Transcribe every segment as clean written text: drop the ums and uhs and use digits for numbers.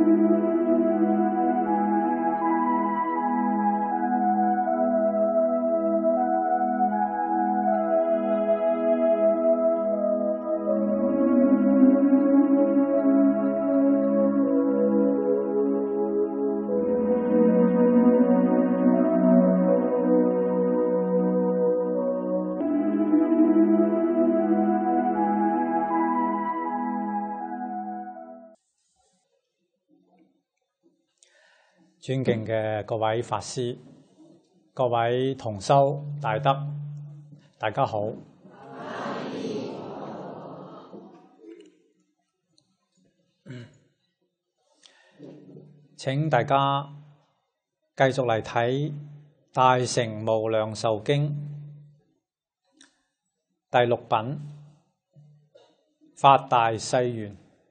尊敬嘅各位法師、各位同修大德，大家好。請大家繼續嚟睇《大乘無量壽經》第六品法大誓願。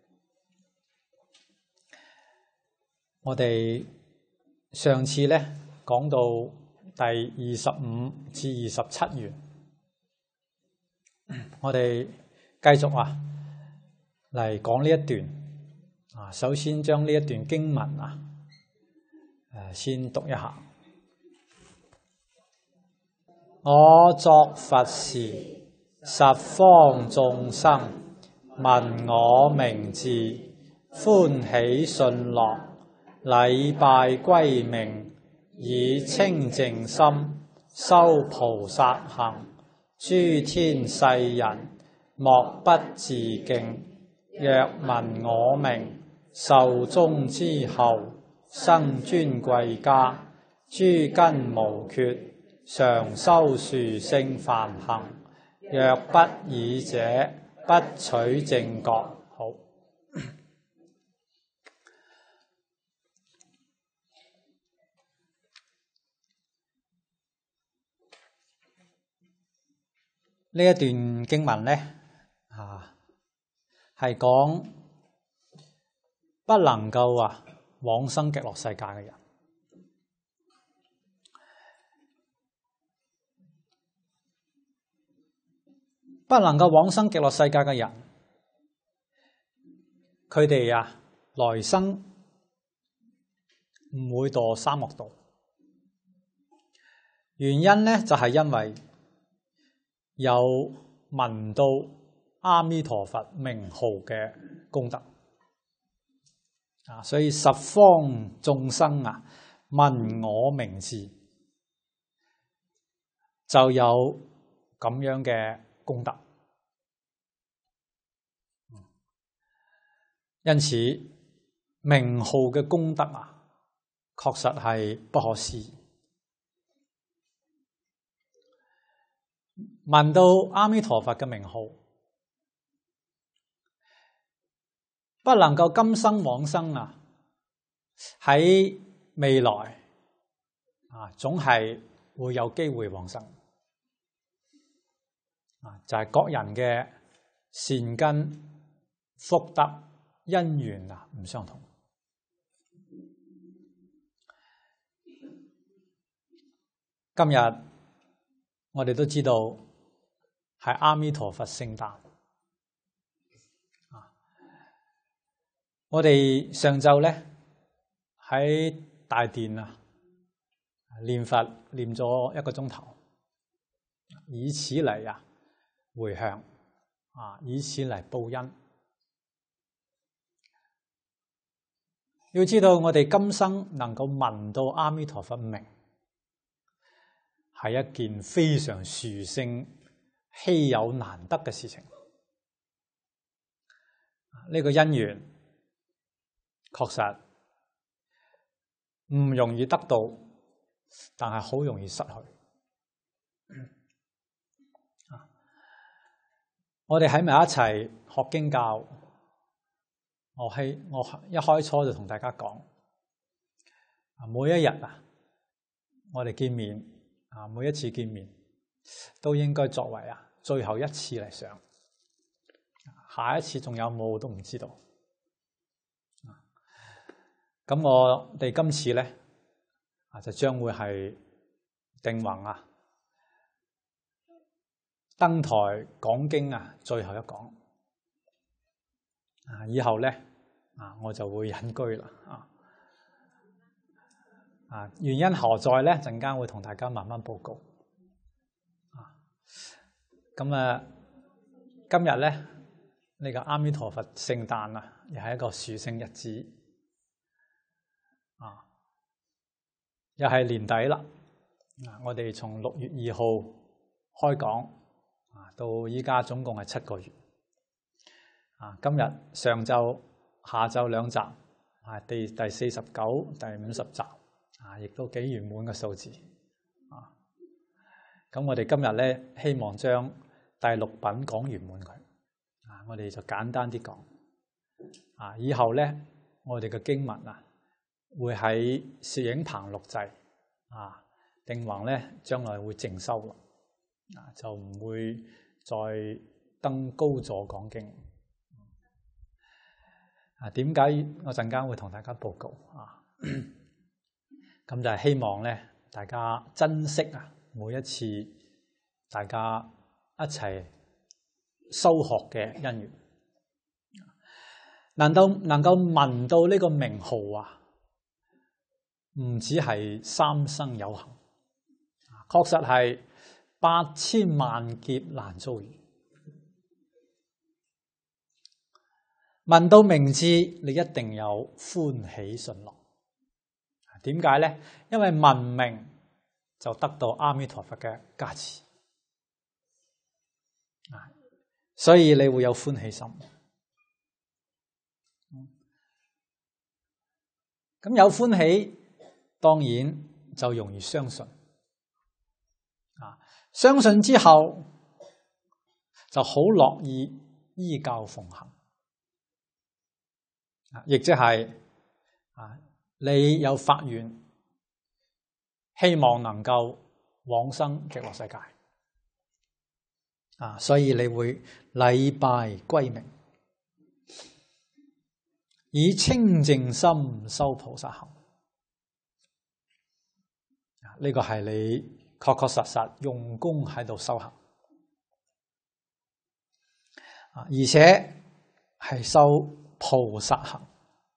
我哋上次咧講到第25至27願，我哋繼續嚟講呢一段。首先將呢一段經文先讀一下。我作佛時，十方眾生聞我名字，歡喜信樂，禮拜歸命，以清淨心修菩薩行，諸天世人莫不自敬。若聞我名，壽終之後，生尊貴家，諸根無缺，常修殊勝梵行。若不爾者，不取正覺。好。呢一段經文呢，係講不能夠往生極樂世界嘅人，不能夠往生極樂世界嘅人，佢哋來生唔會墮三惡道。原因呢，就係因為有聞到阿彌陀佛名號嘅功德，所以十方眾生聞我名字，就有咁樣嘅功德。因此名號嘅功德確實係不可思議。聞到阿彌陀佛嘅名號，不能夠今生往生喺未來總係會有機會往生。就係各人嘅善根、福德、因緣唔相同。今日我哋都知道係阿彌陀佛聖誕。我哋上晝咧喺大殿念佛念咗1個鐘頭，以此嚟回向以此嚟報恩。要知道我哋今生能夠聞到阿彌陀佛名，係一件非常殊勝、稀有難得嘅事情。呢個因緣確實唔容易得到，但係好容易失去。我哋喺埋一齊學經教，我一開初就同大家講，每一日我哋見面每一次見面都應該作為最後一次嚟上，下一次仲有冇都唔知道。咁我哋今次咧就將會係定宏登台講經最後一講。以後咧我就會隱居啦。原因何在咧？陣間會同大家慢慢報告。咁今日咧呢個阿彌陀佛聖誕又係一個殊勝日子。又係年底啦。我哋從6月2號開講，到依家總共係7個月。今日上晝、下晝2集，第49、第50集，亦都幾圓滿嘅數字。咁我哋今日咧希望將第6品講圓滿佢。我哋就簡單啲講。以後咧我哋嘅經文會喺攝影棚錄製，定宏咧將來會靜修咯，就唔會再登高座講經。點解我陣間會同大家報告咁就係希望咧大家珍惜每一次大家一齊修學嘅因緣，能夠聞到呢個名號唔止係三生有幸，確實係8000萬劫難遭遇。聞到名字，你一定有歡喜順樂。點解咧？因為聞名就得到阿彌陀佛嘅加持，所以你會有歡喜心。咁有歡喜，當然就容易相信。相信之後就好樂意依教奉行。亦即係你有發願，希望能夠往生極樂世界，所以你會禮拜歸命，以清淨心修菩薩行。呢個係你確確實實用功喺度修行，而且係修菩薩行，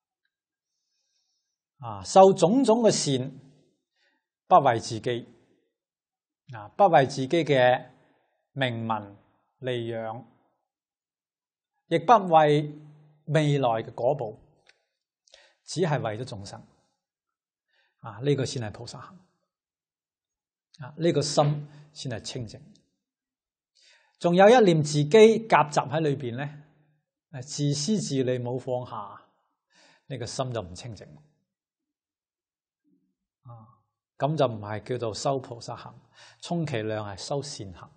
修種種嘅善，不為自己，不為自己嘅名聞利養，亦不為未來嘅果報，只係為咗眾生。呢個先係菩薩行，呢個心先係清淨。仲有一念自己夾雜喺裏邊咧。自私自利冇放下，呢個心就唔清淨。咁就唔係叫做修菩薩行，充其量係修善行。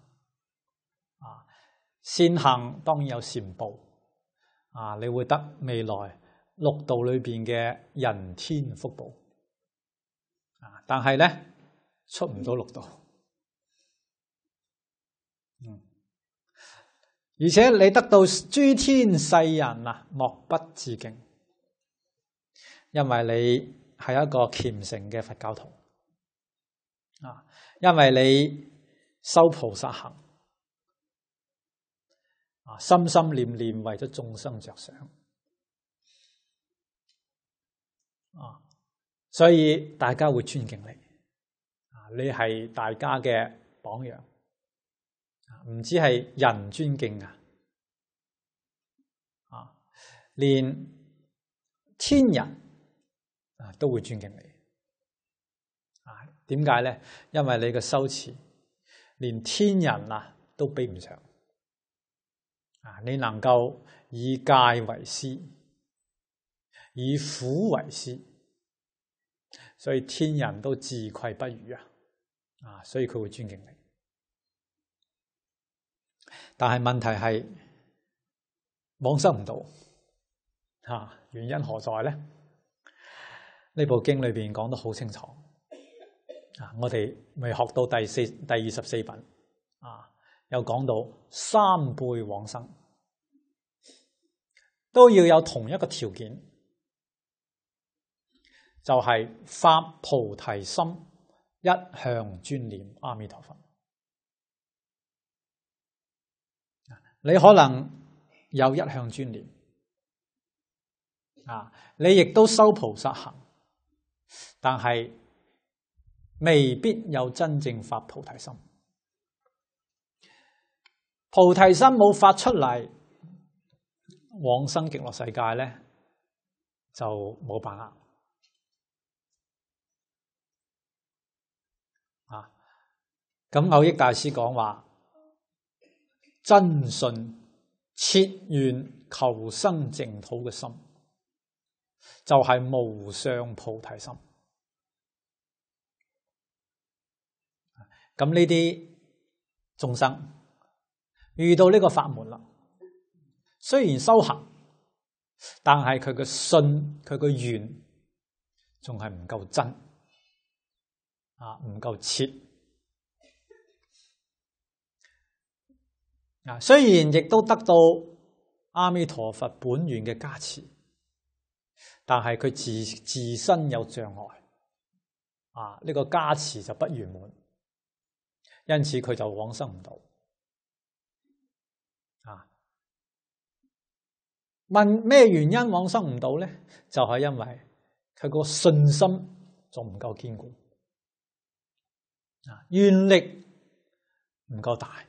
善行當然有善報，你會得未來6道裏邊嘅人天福報。但係咧出唔到6道。而且你得到諸天世人莫不致敬，因為你係一個虔誠嘅佛教徒，因為你修菩薩行，心心念念為咗眾生着想，所以大家會尊敬你，你係大家嘅榜樣。唔止係人尊敬連天人都會尊敬你。點解咧？因為你嘅修持，連天人都比唔上。你能夠以戒為師，以苦為師，所以天人都自愧不如所以佢會尊敬你。但係問題係往生唔到，原因何在咧？呢部經裏邊講得好清楚，我哋未學到第24品，又講到3輩往生都要有同一個條件，就係發菩提心，一向專念阿彌陀佛。你可能有一向專念， 你亦都修菩薩行，但係未必有真正發菩提心。菩提心冇發出嚟，往生極樂世界咧就冇把握。咁藕益大師講話，真信切願求生淨土嘅心，就係無上菩提心。咁呢啲眾生遇到呢個法門啦，雖然修行，但係佢嘅信，佢嘅願仲係唔夠真，唔夠切。雖然亦都得到阿彌陀佛本願嘅加持，但係佢自身有障礙，呢個加持就不圓滿，因此佢就往生唔到。問咩原因往生唔到呢？就係因為佢個信心仲唔夠堅固，願力唔夠大。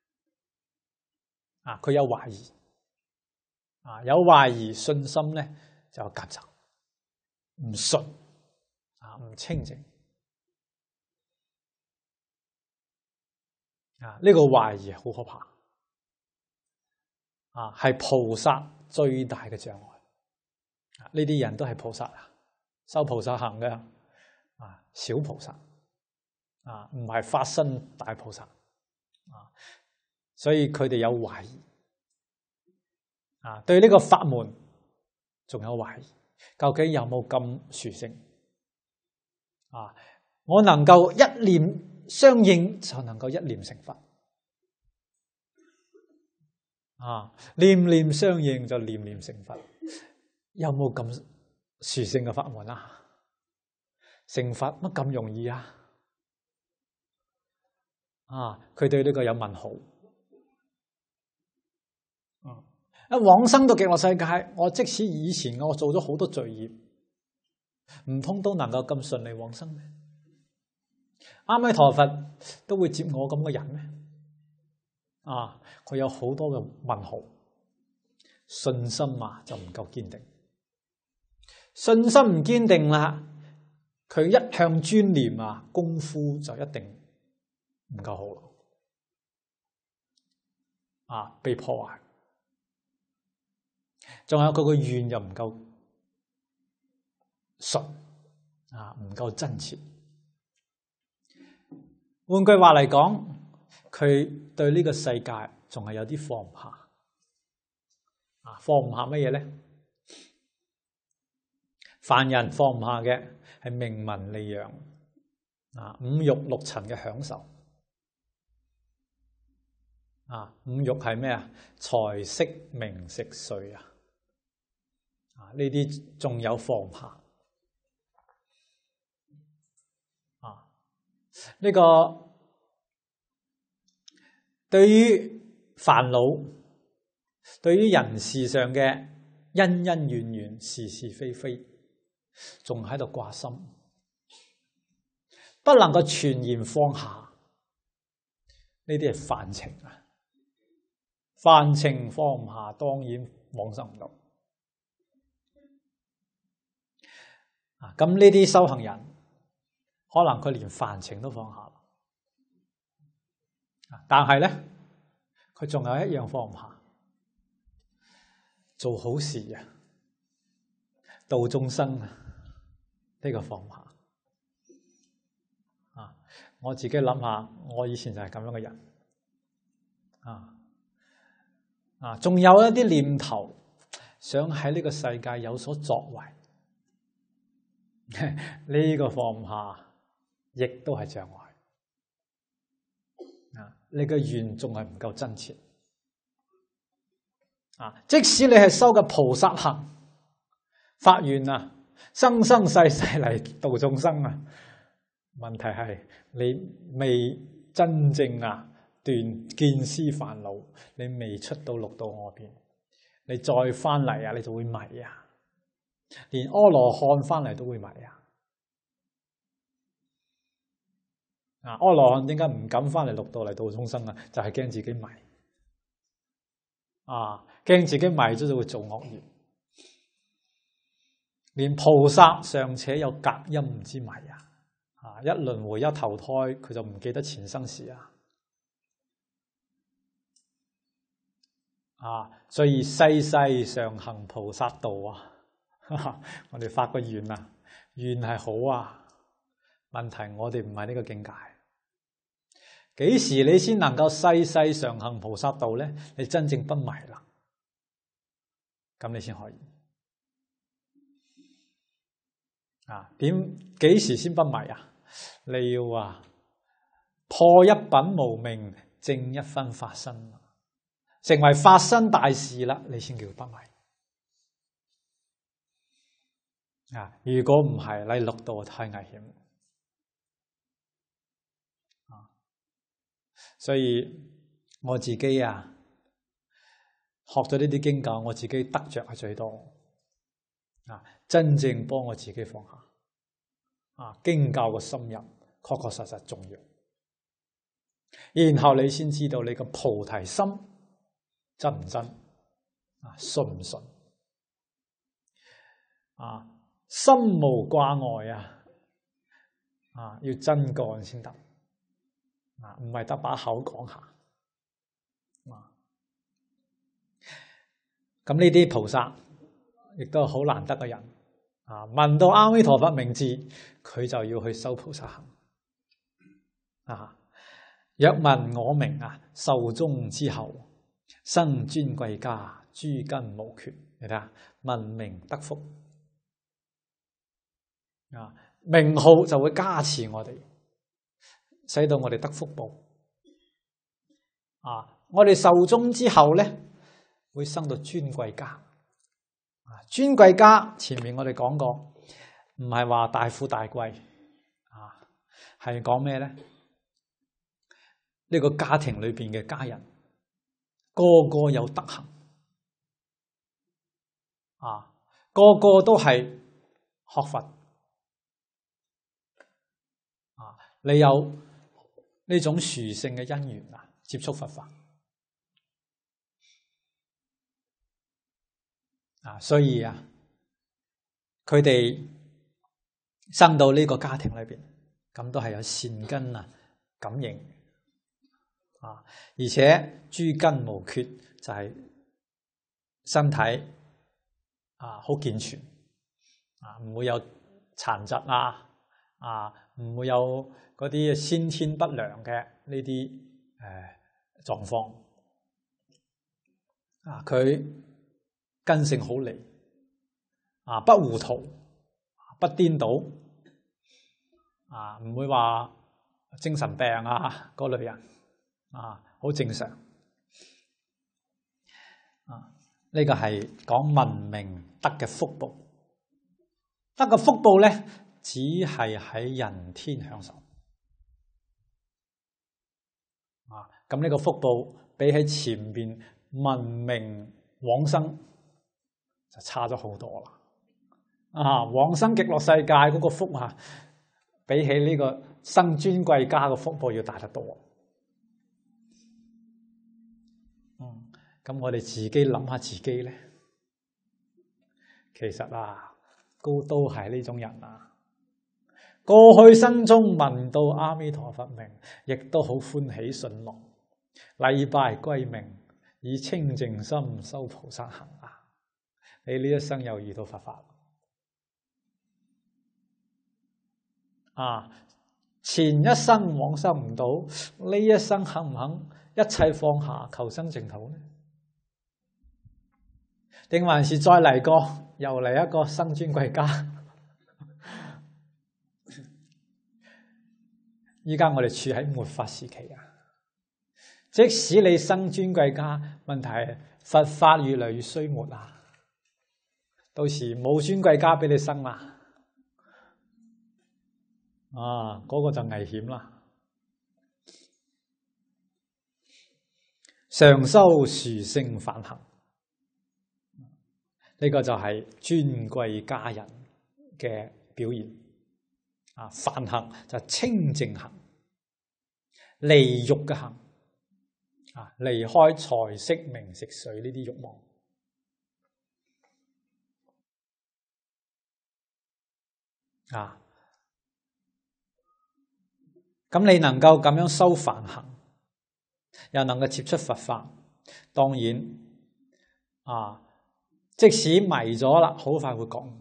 佢有懷疑，有懷疑，信心咧就有夾雜，唔順，唔清淨。呢個懷疑好可怕，係菩薩最大嘅障礙。呢啲人都係菩薩修菩薩行嘅，小菩薩，唔係發身大菩薩，所以佢哋有懷疑，對呢個法門仲有懷疑，究竟有冇咁殊勝？我能夠一念相應就能夠一念成佛，念念相應就念念成佛，有冇咁殊勝嘅法門啊？成佛乜咁容易啊？佢對呢個有問號。往生到極樂世界，我即使以前我做咗好多罪業，唔通都能夠咁順利往生咩？阿彌陀佛都會接我咁嘅人咩？佢有好多嘅問號，信心就唔夠堅定，信心唔堅定啦，佢一向專念功夫就一定唔夠好咯，被破壞。仲有佢個願又唔夠純，唔夠真切。換句話嚟講，佢對呢個世界仲係有啲放唔下。放唔下乜嘢咧？凡人放唔下嘅係名聞利養，五欲六塵嘅享受。五欲係咩啊？財色名食睡呢啲仲有放唔下。呢個對於煩惱，對於人事上嘅恩恩怨怨、是是非非，仲喺度掛心，不能夠全然放下。呢啲係凡情凡情放唔下，當然往生唔到。咁呢啲修行人，可能佢連凡情都放下，但係咧，佢仲有一樣放唔下，做好事度眾生呢個放唔下。我自己諗下，我以前就係咁樣嘅人，仲有一啲念頭，想喺呢個世界有所作為。呢個放唔下，亦都係障礙。你嘅願仲係唔夠真切。即使你係修嘅菩薩行，發願生生世世嚟度眾生問題係你未真正斷見思煩惱，你未出到六道外邊，你再翻嚟你就會迷連阿羅漢翻嚟都會迷啊！阿羅漢點解唔敢翻嚟六道嚟度眾生啊？就係驚自己迷驚自己迷咗就會做惡業。連菩薩尚且有隔陰之迷一輪迴一投胎，佢就唔記得前生事所以世世常行菩薩道我哋發個願願係好問題我哋唔係呢個境界。幾時你先能夠世世常行菩薩道呢？你真正不迷啦，咁你先可以幾時先不迷你要破一品無明，正一分法身，成為法身大事啦，你先叫不迷如果唔係，你六道太危險所以我自己學咗呢啲經教，我自己得着係最多真正幫我自己放下經教嘅深入確確實實重要，然後你先知道你個菩提心真唔真信唔信心無掛礙要真幹先得唔係得把口講下咁呢啲菩薩亦都係好難得嘅人聞到阿彌陀佛名字，佢就要去修菩薩行若聞我名壽終之後，生尊貴家，諸根無缺。你睇下，聞名得福名號就會加持我哋，使到我哋得福報我哋壽終之後咧，會生到尊貴家尊貴家前面我哋講過，唔係話大富大貴係講咩咧？呢個家庭裏邊嘅家人個個有德行個個都係學佛你有呢種殊勝嘅因緣接觸佛法所以佢哋生到呢個家庭裏邊，咁都係有善根感應而且諸根無缺，就係身體好健全唔會有殘疾唔會有嗰啲先天不良嘅呢啲狀況佢根性好利不糊塗不顛倒唔會話精神病嗰類人好正常呢個係講聞名得嘅福報，得嘅福報咧，只係喺人天享受咁呢個福報比起前邊聞名往生就差咗好多啦往生極樂世界嗰個福比起呢個生尊貴家嘅福報要大得多咁我哋自己諗下自己咧，其實都係呢種人過去生中聞到阿彌陀佛名，亦都好歡喜信樂，禮拜歸命，以清淨心修菩薩行你呢一生又遇到佛法前一生往生唔到，呢一生肯唔肯一切放下求生淨土呢？定還是再嚟過，又嚟一個生尊貴家？依家我哋處喺末法時期即使你生尊貴家，問題係佛法越嚟越衰沒到時冇尊貴家俾你生啦嗰個就危險啦。常修殊勝梵行， 呢個就係尊貴家人嘅表現。梵行就係清淨行，離欲嘅行，離開財色名食睡呢啲欲望。咁你能夠咁樣修梵行，又能夠接觸佛法，當然即使迷咗啦，好快會覺悟。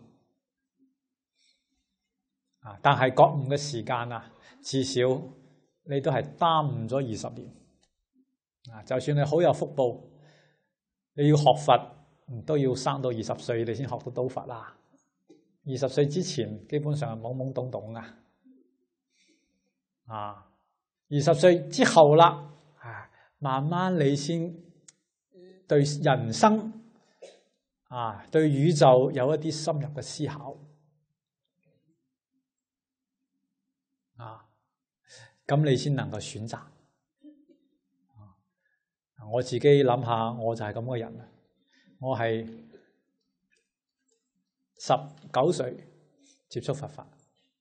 但係覺悟嘅時間至少你都係耽誤咗20年。就算你好有福報，你要學佛都要生到20歲，你先學得到佛啦。20歲之前基本上係懵懵懂懂20歲之後啦，慢慢你先對人生對宇宙有一啲深入嘅思考。咁你先能夠選擇。我自己諗下，我就係咁嘅人。我係19歲接觸佛法，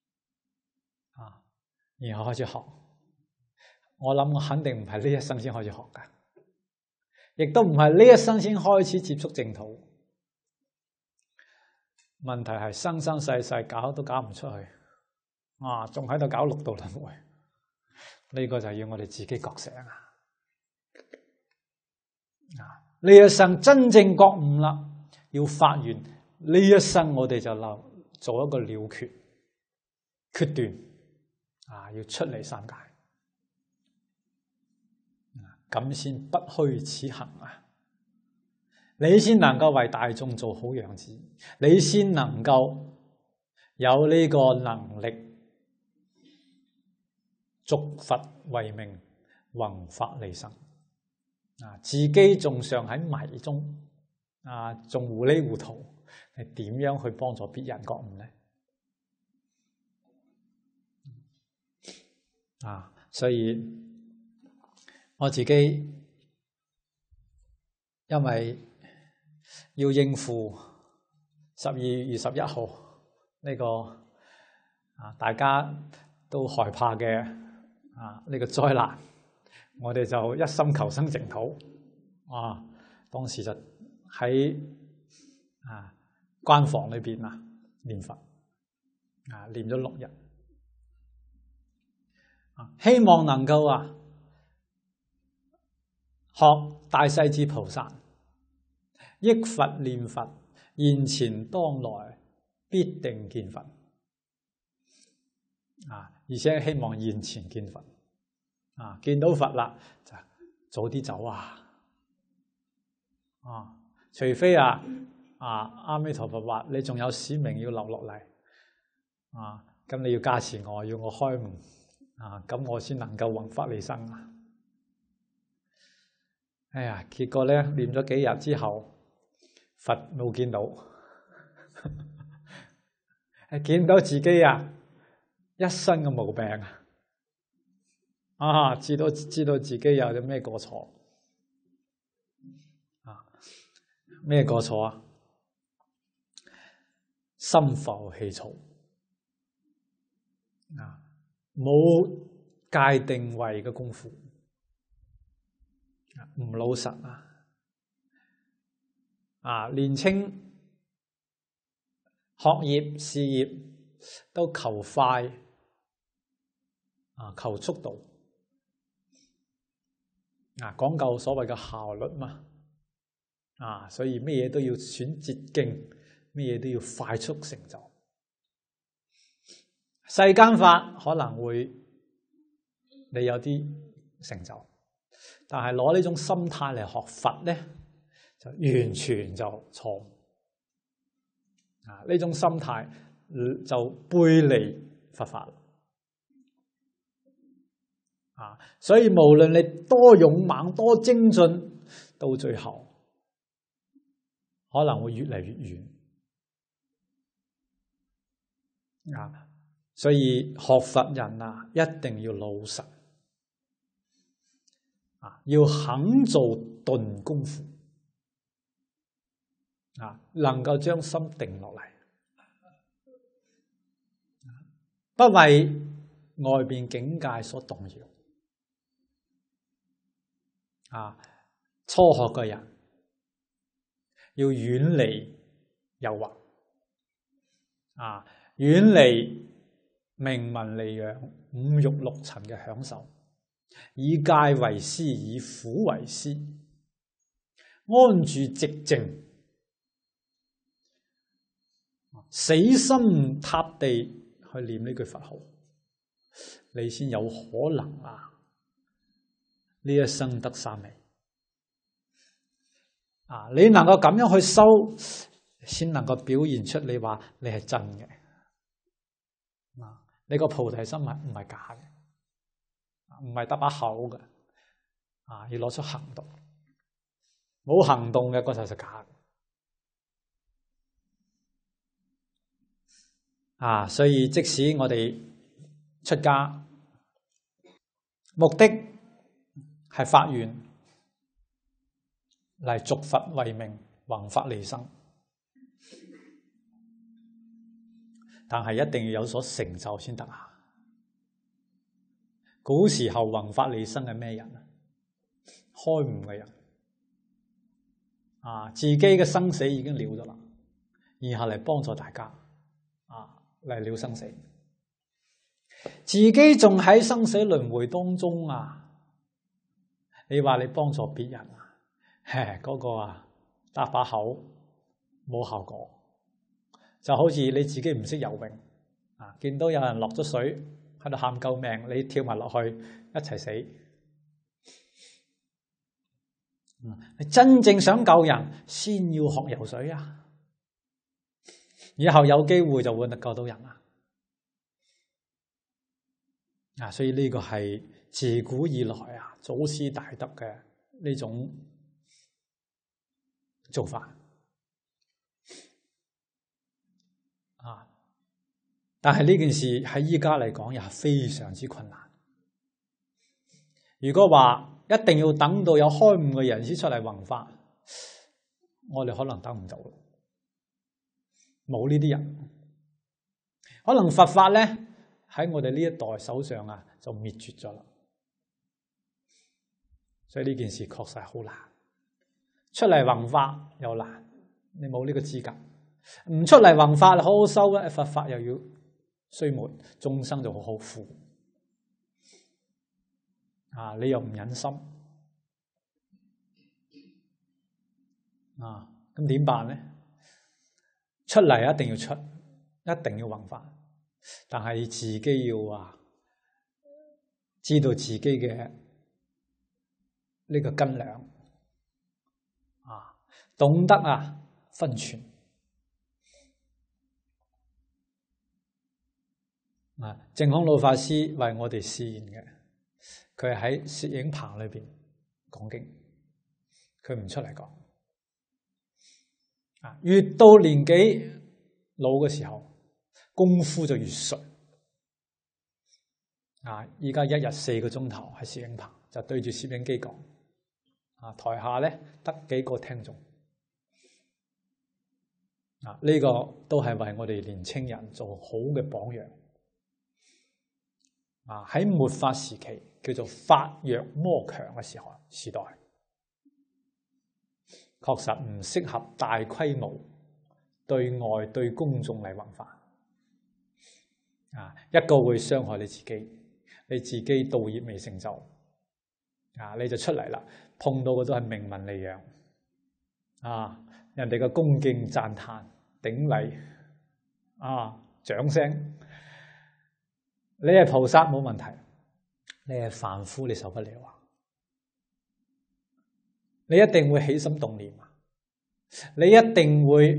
然後開始學。我諗我肯定唔係呢一生先開始學㗎，亦都唔係呢一生先開始接觸淨土。問題係生生世世搞都搞唔出去，仲喺度搞六道輪迴。呢個就要我哋自己覺醒呢一生真正覺悟啦，要發願，呢一生我哋就做一個了決斷，要出離三界，咁先不虛此行你先能夠為大眾做好樣子，你先能夠有呢個能力續佛為命，弘法利生。自己仲尚喺迷中，仲糊裡糊塗，係點樣去幫助別人覺悟呢？所以我自己因為要應付12月21號呢個大家都害怕嘅呢個災難，我哋就一心求生淨土。當時就喺關房裏邊念佛，念咗6日，希望能夠學大勢至菩薩，憶佛念佛，現前當來必定見佛。而且希望現前見佛，見到佛啦就早啲走除非阿彌陀佛話你仲有使命要留落嚟，咁你要加持我，要我開悟，咁我先能夠弘法利生。結果咧念咗幾日之後，佛冇見到，見到自己一身嘅毛病知道自己有啲咩過錯咩過錯心浮氣躁冇界定位嘅功夫，唔老實年青學業事業都求快求速度講究所謂嘅效率嘛所以咩嘢都要選捷徑，咩嘢都要快速成就。世間法可能會你有啲成就，但係攞呢種心態嚟學佛咧，就完全就錯誤。呢種心態就背離佛法。所以無論你多勇猛、多精進，到最後可能會越嚟越遠。所以學佛人一定要老實，要肯做鈍功夫。 能夠將心定落嚟，不為外邊境界所動搖。初學嘅人要遠離誘惑，遠離名聞利養、五欲六塵嘅享受，以戒為師，以苦為師，安住寂靜，死心塌地去念呢句佛號，你先有可能呢一生得三昧。你能夠咁樣去修，先能夠表現出你話你係真嘅。你個菩提心唔係假嘅，唔係得把口嘅，要攞出行動。冇行動嘅嗰就係假嘅。所以即使我哋出家，目的係發願嚟續佛為名，弘法利生，但係一定要有所成就先得。古時候弘法利生係咩人？開悟嘅人，自己嘅生死已經了咗啦，然後嚟幫助大家，嚟了生死，自己仲喺生死輪迴當中。你話你幫助別人嗰個得把口冇效果，就好似你自己唔識游泳，見到有人落咗水喺度喊救命，你跳埋落去一齊死。你真正想救人，先要學游水以後有機會就會救到人所以呢個係自古以來祖師大德嘅呢種做法但係呢件事喺依家嚟講又係非常之困難。如果話一定要等到有開悟嘅人先出嚟弘法，我哋可能等唔到，冇呢啲人，可能佛法咧喺我哋呢一代手上就滅絕咗啦。所以呢件事確實係好難，出嚟弘法又難，你冇呢個資格；唔出嚟弘法好好修咧，佛法又要衰沒，眾生就好好苦。你又唔忍心，咁點辦呢？出嚟一定要出，一定要弘法，但係自己要知道自己嘅呢個斤兩，懂得分寸。淨空老法師為我哋示現嘅，佢係喺攝影棚裏邊講經，佢唔出嚟講。越到年紀老嘅時候，功夫就越熟。依家一日4個鐘頭喺攝影棚，就對住攝影機講。台下咧得幾個聽眾。呢個都係為我哋年青人做好嘅榜樣。喺末法時期叫做法弱魔強嘅時代，確實唔適合大規模對外對公眾嚟弘法。一個會傷害你自己，你自己道業未成就，你就出嚟啦，碰到嘅都係名聞利養，人哋嘅恭敬讚嘆頂禮，掌聲。你係菩薩冇問題，你係凡夫你受不了你一定會起心動念，你一定會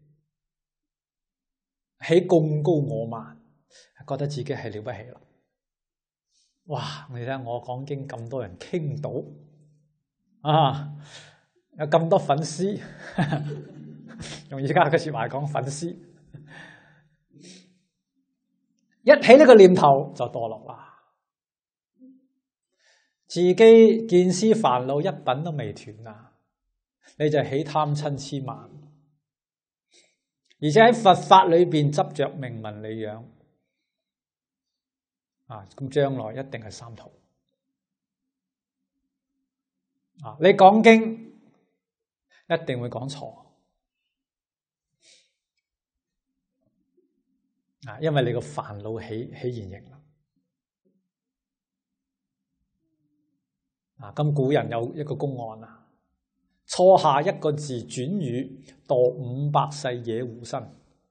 起貢高我慢，覺得自己係了不起啦。哇！你睇下我講經咁多人傾到，有咁多粉絲，用而家嘅說話講粉絲。一起呢個念頭就墮落啦，自己見思煩惱一品都未斷你就起貪嗔癡慢， 而且喺佛法裏邊執着名聞利養咁將來一定係三途你講經一定會講錯因為你個煩惱起現形啦咁古人有一個公案錯下一個字轉語墮500世野狐身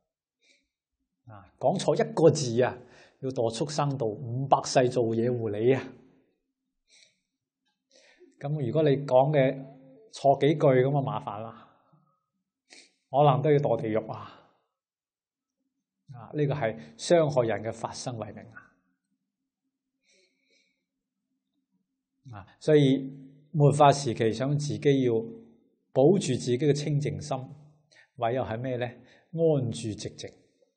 講錯一個字要墮畜生道500世做野狐狸咁如果你講嘅錯幾句咁就麻煩啦，可能都要墮地獄呢個係傷害人嘅法身為名所以末法時期想自己要保住自己嘅清淨心，唯有係咩呢？安住寂靜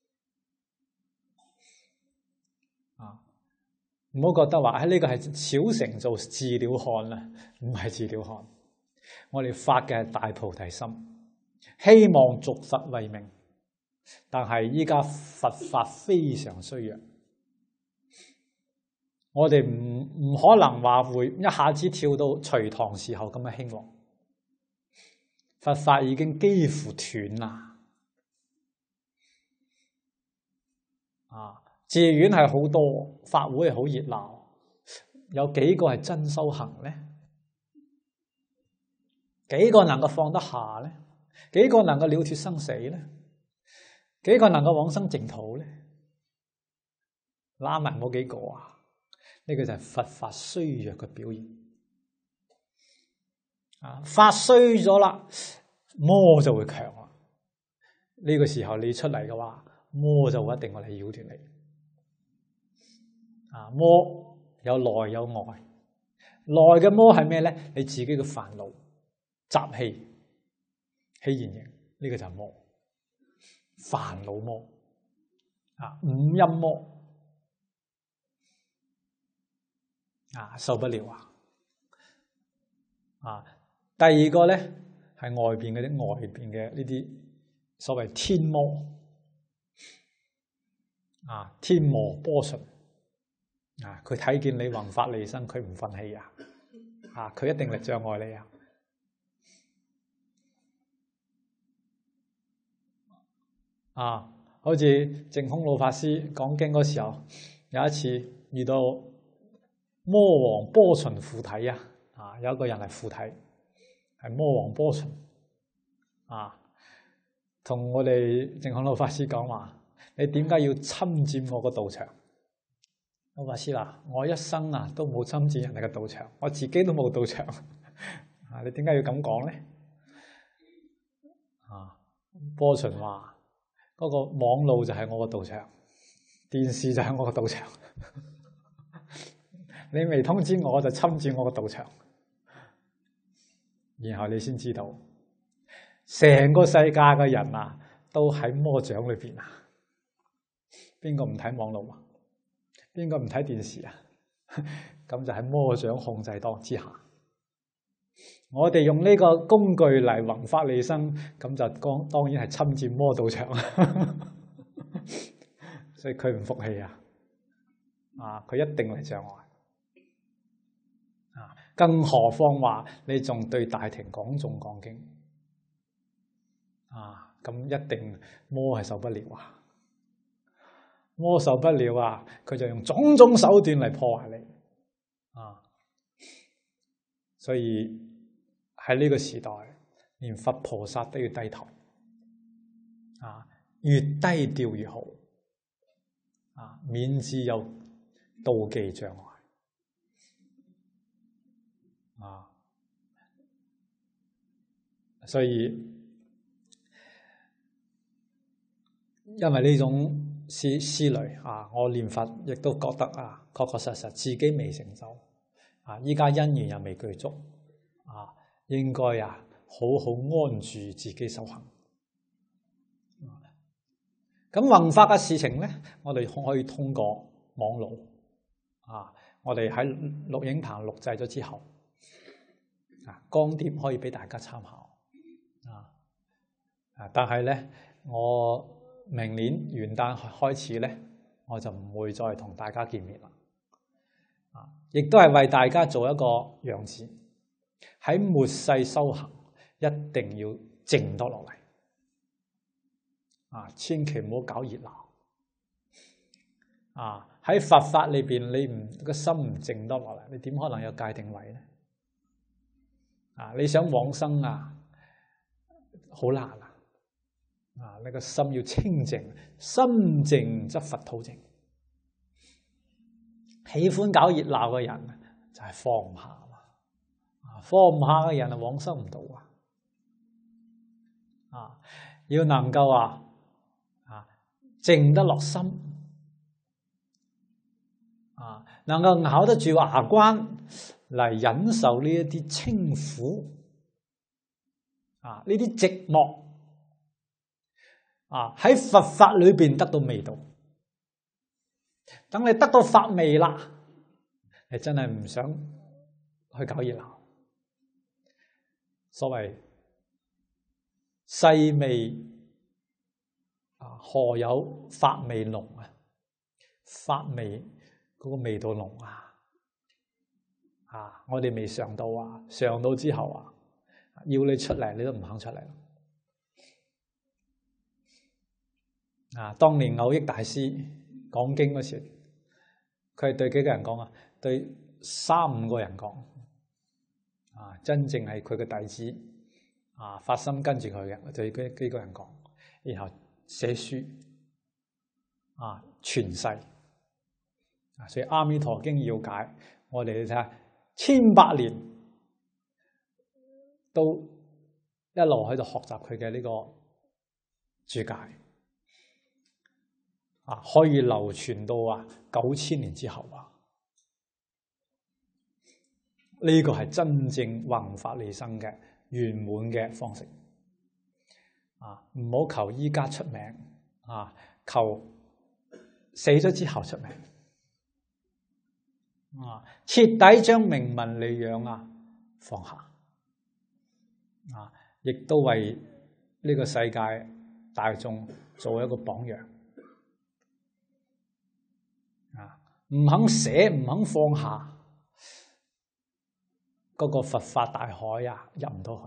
唔好覺得話呢個係小乘做自了漢啦，唔係自了漢。我哋發嘅係大菩提心，希望續佛為名，但係依家佛法非常衰弱，我哋唔可能話會一下子跳到隋唐時候咁嘅興旺。佛法已經幾乎斷啦寺院係好多，法會係好熱鬧，有幾個係真修行呢？幾個能夠放得下呢？幾個能夠了脫生死呢？幾個能夠往生淨土呢？拉埋冇幾個呢個就係佛法衰弱嘅表現法衰咗啦，魔就會強啦。呢個時候你出嚟嘅話，魔就一定會嚟擾斷你。魔有內有外，內嘅魔係咩呢？你自己嘅煩惱習氣起現形，呢個就係魔，煩惱魔五陰魔受不了第二個呢係外邊嘅呢啲所謂天魔天魔波旬佢睇見你弘法利生，佢唔忿氣佢一定嚟障礙你好似淨空老法師講經嗰時候，有一次遇到魔王波旬附體有一個人係附體，係魔王波旬同我哋淨空老法師講話：你點解要侵佔我個道場？老法師我一生都冇侵佔人哋嘅道場，我自己都冇道場你點解要咁講呢？波旬話：嗰個網路就係我個道場，電視就係我個道場你未通知我就侵佔我個道場，然後你先知道成個世界嘅人都喺魔掌裏邊邊個唔睇網路邊個唔睇電視咁就喺魔掌控制之下，我哋用呢個工具嚟弘法利生，咁就當然係侵佔魔道場所以佢唔服氣佢一定嚟障礙更何況話你仲對大庭廣眾講經咁一定魔係受不了魔受不了佢就用種種手段嚟破壞你所以喺呢個時代，連佛菩薩都要低頭越低調越好免至有妒忌障礙所以因為呢種思慮我念佛亦都覺得確確實實自己未成就依家因緣又未具足應該好好安住自己修行。咁弘法嘅事情呢，我哋可以通過網路我哋喺錄影棚錄製咗之後光碟可以俾大家參考但係呢， 我明年元旦開始咧，我就唔會再同大家見面啦。亦都係為大家做一個樣子，喺末世修行一定要靜得落嚟。千祈唔好搞熱鬧。喺佛法裏邊，你個心唔靜得落嚟，你點可能有界定位咧？你想往生好難你個心要清靜，心靜則佛土靜。喜歡搞熱鬧嘅人就係放唔下放唔下嘅人就往生唔到要能夠靜得落心能夠咬得住牙關嚟忍受呢一啲清苦呢啲寂寞喺佛法裏邊得到味道。等你得到法味啦，你真係唔想去搞熱鬧。所謂細味何有法味濃法味嗰個味道濃我哋未嘗到嘗到之後要你出嚟你都唔肯出嚟。當年藕益大師講經嗰時，佢係對幾個人講對3-5個人講真正係佢嘅弟子發心跟住佢嘅，對幾個人講，然後寫書傳世。所以《阿彌陀經》要解，我哋睇下1800年都一路喺度學習佢嘅呢個注解。可以流傳到9000年之後呢個係真正宏法利生嘅圓滿嘅方式。唔好求依家出名求死咗之後出名。徹底將名聞利養放下亦都為呢個世界大眾做一個榜樣。唔肯捨，唔肯放下，嗰個佛法大海入唔到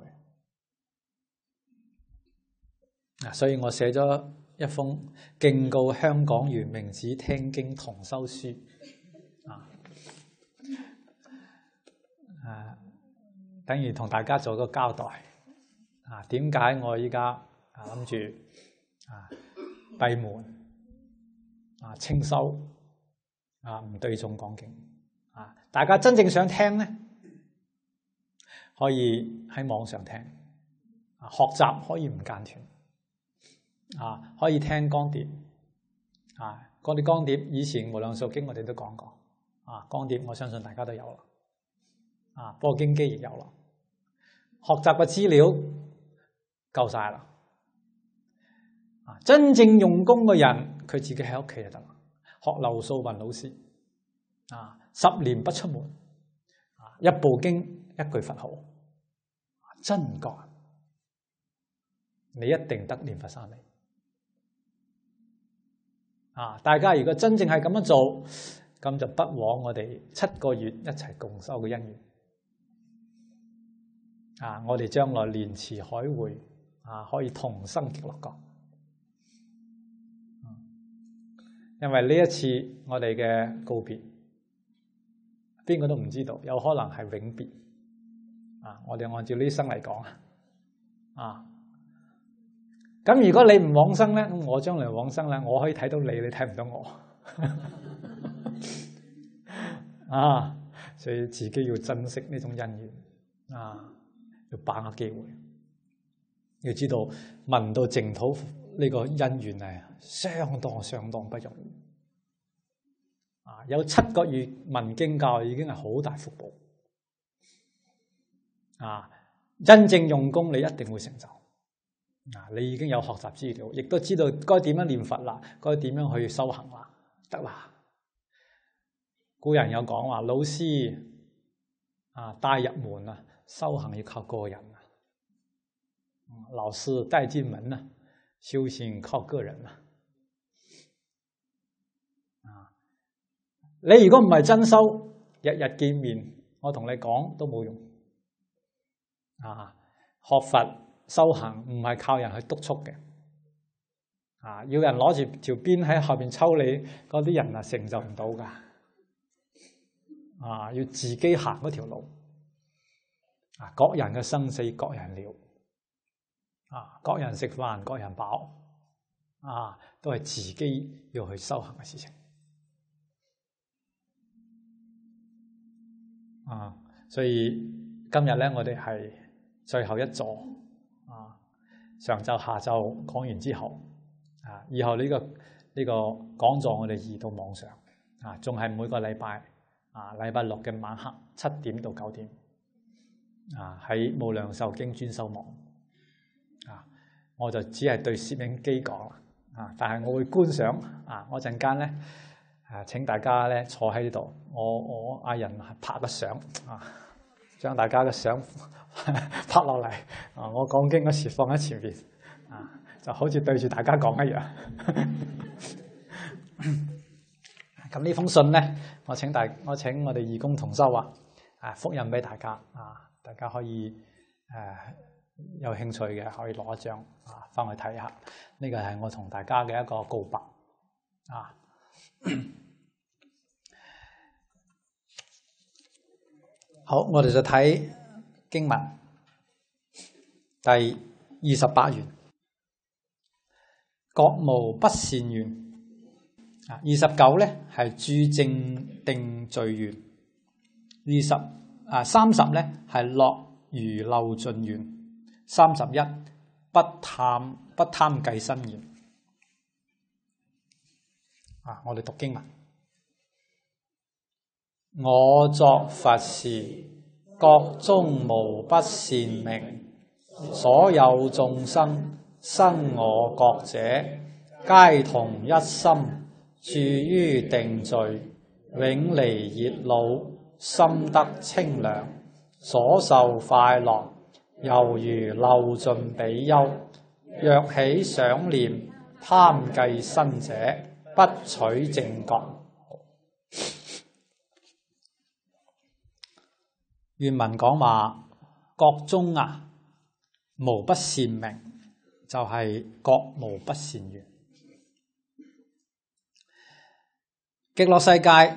去。所以我寫咗一封敬告香港圓明寺聽經同修書。等於同大家做個交代。點解我依家諗住閉門清修唔對眾講經大家真正想聽呢，可以喺網上聽學習，可以唔間斷可以聽光碟嗰啲光碟以前無量壽經我哋都講過光碟我相信大家都有啦播經機亦有啦。學習嘅資料夠晒啦。真正用功嘅人，佢自己喺屋企就得啦。學劉素雲老師10年不出門一部經一句佛號真覺，你一定得念佛三昧。大家如果真正係咁樣做，咁就不枉我哋7個月一齊共修嘅因緣。我哋將來蓮池海會可以同生極樂國。因為呢一次我哋嘅告別，邊個都唔知道，有可能係永別。我哋按照呢生嚟講咁如果你唔往生咧，咁我將來往生咧，我可以睇到你，你睇唔到我。所以自己要珍惜呢種因緣要把握機會。要知道聞到淨土呢個因緣係相當不容易。有7個月聞經教已經係好大福報。真正用功你一定會成就。你已經有學習資料，亦都知道該點樣念佛啦，該點樣去修行啦，得啦。古人有講話，老師帶入門修行要靠個人。老師帶進門修行靠個人嘛。你如果唔係真修，日日見面，我同你講都冇用。學佛修行唔係靠人去督促嘅。要人攞住條鞭喺後邊抽你，嗰啲人成就唔到噶。要自己行嗰條路。各人嘅生死各人了。各人食飯各人飽。都係自己要去修行嘅事情。所以今日咧，我哋係最後一座。上晝下晝講完之後。以後呢個講座我哋移到網上，仲係每個禮拜禮拜六嘅晚黑7點到9點，喺無量壽經專修網，我就只係對攝影機講啦，但係我會觀賞，我陣間咧請大家咧坐喺呢度，我嗌人拍個相，將大家嘅相拍落嚟，我講經嗰時放喺前邊，就好似對住大家講一樣。咁呢封信咧，我請我哋義工同修複印俾大家，大家可以有興趣嘅可以攞一張翻去睇下。呢個係我同大家嘅一個告白。好，我哋就睇經文第28願。覺無不善願。29咧係住正定聚願。30咧係樂如漏盡願。31不貪計身願。我哋讀經文。我作佛時，覺中無不善名，所有眾生生我覺者，皆同一心，住於定聚，永離熱惱，心得清涼，所受快樂，猶如漏盡比丘。若起想念，貪計身者，不取正覺。原文講話覺中無不善名，就係覺無不善願。極樂世界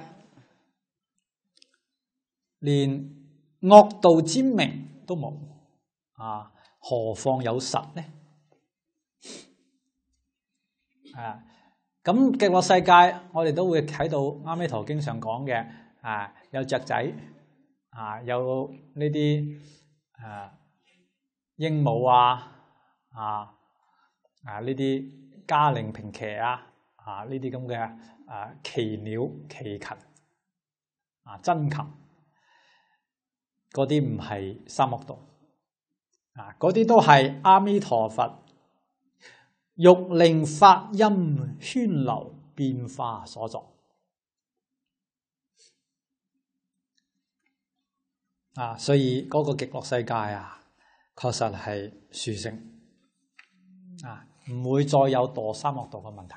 連惡道之名都冇，何況有實呢？咁極樂世界我哋都會睇到《阿彌陀經》上講嘅，有雀仔，有呢啲鸚鵡呢啲嘉陵平騎呢啲咁嘅奇鳥奇禽真禽，嗰啲唔係三惡道，嗰啲都係阿彌陀佛欲令法音喧流變化所作。所以嗰個極樂世界確實係殊勝，唔會再有墮三惡道嘅問題，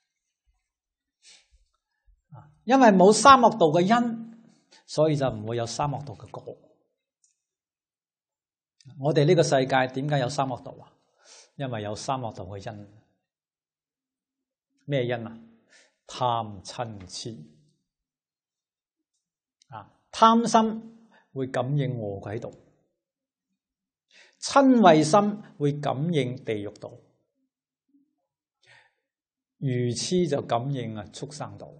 因為冇三惡道嘅因，所以就唔會有三惡道嘅果。我哋呢個世界點解有三惡道？因為有三惡道嘅因。咩因？貪嗔痴。貪心會感應餓鬼道，嗔恚心會感應地獄道，愚痴就感應畜生道。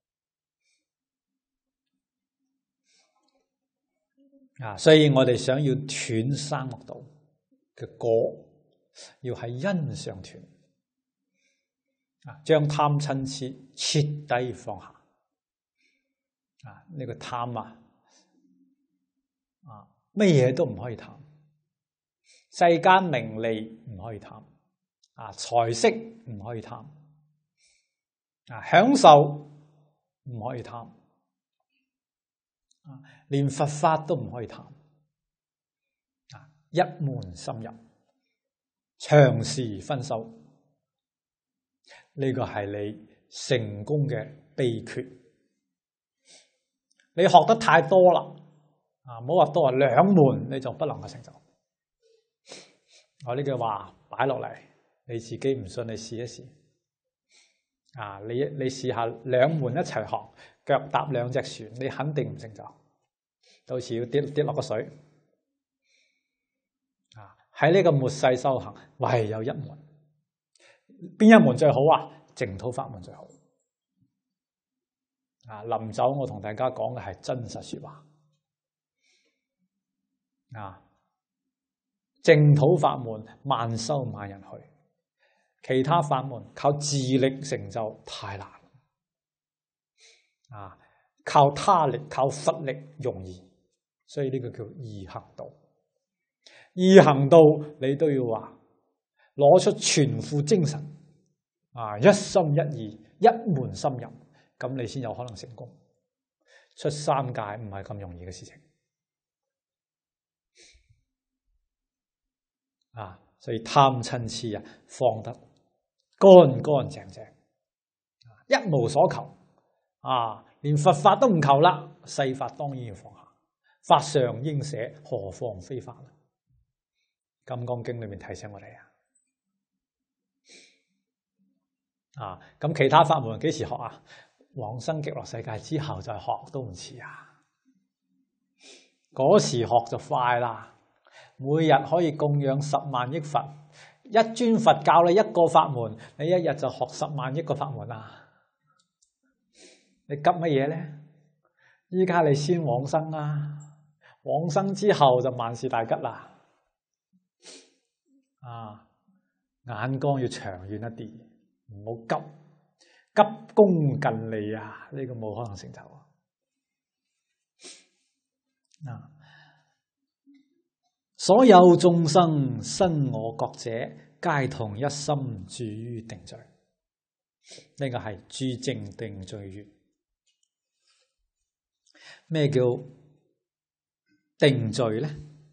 所以我哋想要斷三惡道嘅果，要喺因上斷，將貪嗔痴徹底放下。呢個貪乜嘢都唔可以貪，世間名利唔可以貪，財色唔可以貪，享受唔可以貪，連佛法都唔可以貪。一門深入，長時分修， 呢個係你成功嘅秘訣。你學得太多啦，唔好話多，2門你就不能夠成就。我呢句話擺落嚟，你自己唔信，你試一試。你試下2門一齊學，腳踏2隻船，你肯定唔成就。到時要跌落個水。喺呢個末世修行，唯有1門。邊1門最好啊？淨土法門最好。臨走我同大家講嘅係真實說話。淨土法門萬修萬人去，其他法門靠自力成就太難。靠他力、靠佛力容易，所以呢個叫易行道。易行道你都要話攞出全副精神，一心一意、1門深入，咁你先有可能成功。出3界唔係咁容易嘅事情。所以貪嗔癡放得乾乾淨淨，一無所求。連佛法都唔求啦，世法當然要放下。法上應捨，何況非法？金剛經裏面提醒我哋咁其他法門幾時學啊？往生極樂世界之後再學都唔遲啊！嗰時學就快啦。每日可以供養10萬億佛，一尊佛教你1個法門，你一日就學10萬億個法門啊！你急乜嘢呢？依家你先往生啊！往生之後就萬事大吉啦！眼光要長遠一啲，唔好急功近利啊！呢個冇可能成就所有眾生生我覺者，皆同一心住於定聚。呢個係住靜定聚月。咩叫定聚呢？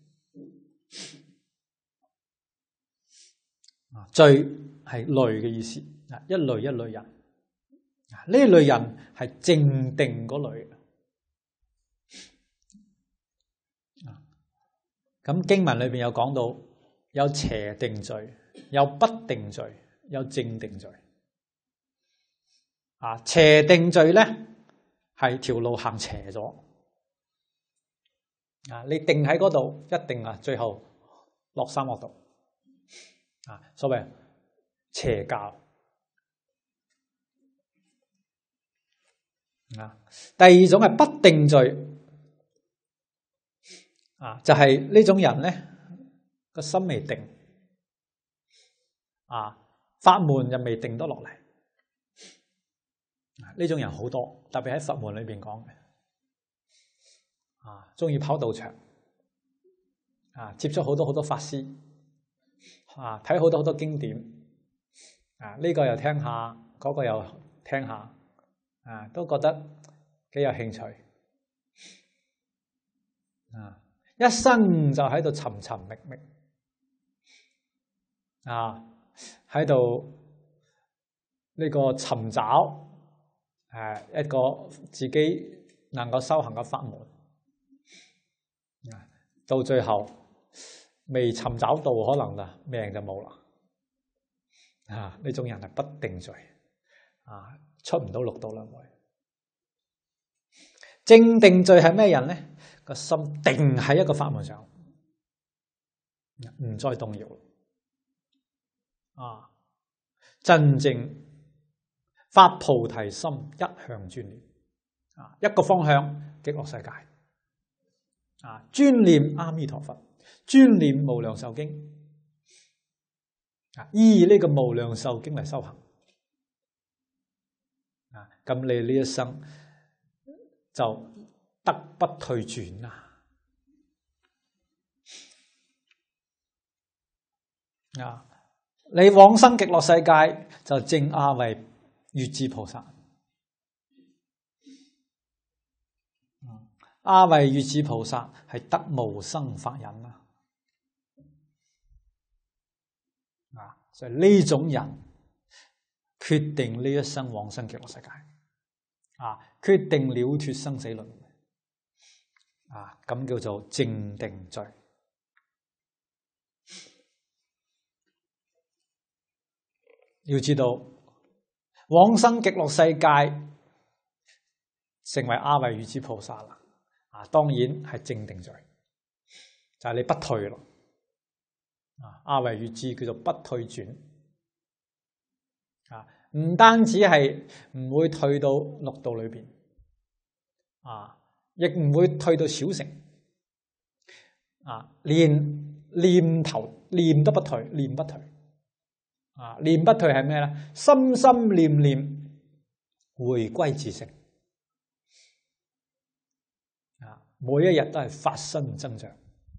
聚係類嘅意思，一類一類人。呢類人係靜定嗰類。咁經文裏邊有講到，有邪定聚，有不定聚，有正定聚。邪定聚咧係條路行邪咗。你定喺嗰度，一定最後落三惡道。所謂邪教。第2種係不定聚。就係呢種人咧，個心未定，法門又未定得落嚟。呢種人好多，特別喺佛門裏邊講嘅，中意跑道場，接觸好多法師，睇好多經典，呢個又聽下，嗰個又聽下，都覺得幾有興趣，一生就喺度尋尋覓覓，喺度呢個尋找一個自己能夠修行嘅法門，到最後未尋找到，可能命就冇啦。呢種人係不定聚，出唔到六道輪迴。正定聚係咩人呢？個心定喺一個法門上，唔再動搖。真正發菩提心，一向專念，一個方向極樂世界。專念阿彌陀佛，專念無量壽經，依呢個無量壽經嚟修行。咁你呢一生就得不退轉啦！你往生極樂世界就正阿為月智菩薩，阿為月智菩薩係得無生法忍啦。所以呢種人決定呢一生往生極樂世界，決定了脫生死輪，咁叫做正定罪。要知道往生極樂世界，成為阿惟越致菩薩啦，當然係正定罪，就係你不退咯。阿惟越致叫做不退轉，唔單止係唔會退到六道裏邊，亦唔會退到小乘，連念頭念都不退，念不退。念不退係咩咧？心心念念回歸自性，每一日都係發生增長，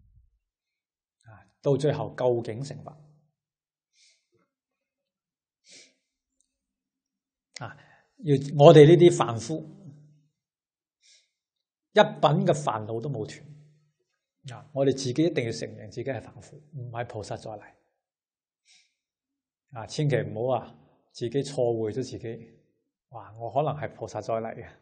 到最後究竟成佛。要我哋呢啲凡夫，一品嘅煩惱都冇斷，我哋自己一定要承認自己係凡夫，唔係菩薩再嚟。千祈唔好話自己錯會咗自己，話我可能係菩薩再嚟嘅，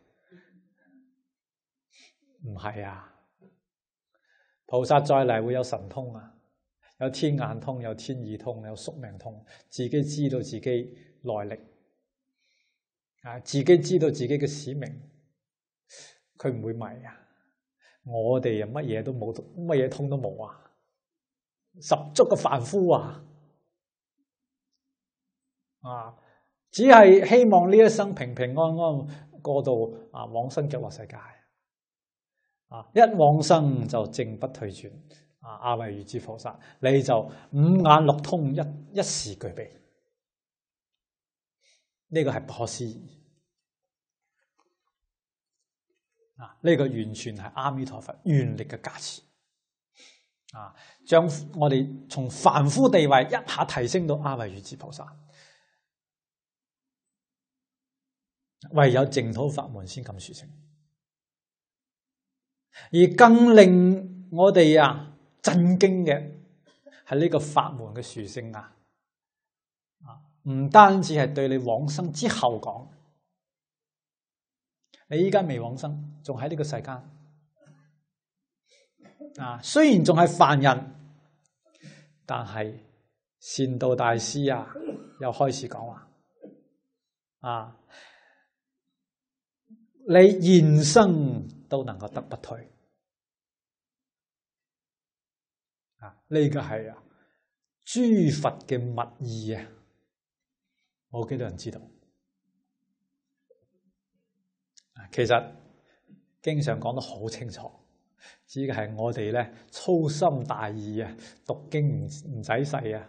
唔係啊！菩薩再嚟會有神通啊，有天眼通，有天耳通，有宿命通，自己知道自己來歷，自己知道自己嘅使命，佢唔會迷啊！我哋乜嘢都冇，乜嘢通都冇啊！十足嘅凡夫啊！只係希望呢一生平平安安過到往生極樂世界。一往生就正不退轉，阿惟越致菩薩，你就五眼六通一時具備。呢個係不可思議。呢個完全係阿彌陀佛願力嘅加持。將我哋從凡夫地位一下提升到阿惟越致菩薩。唯有淨土法門先咁殊勝，而更令我哋震驚嘅係呢個法門嘅殊勝唔單止係對你往生之後講，你依家未往生，仲喺呢個世間，雖然仲係凡人，但係善導大師又開始講話你現生都能夠得不退，呢個係諸佛嘅密意冇幾多人知道。其實經常講得好清楚，只係我哋咧粗心大意讀經唔仔細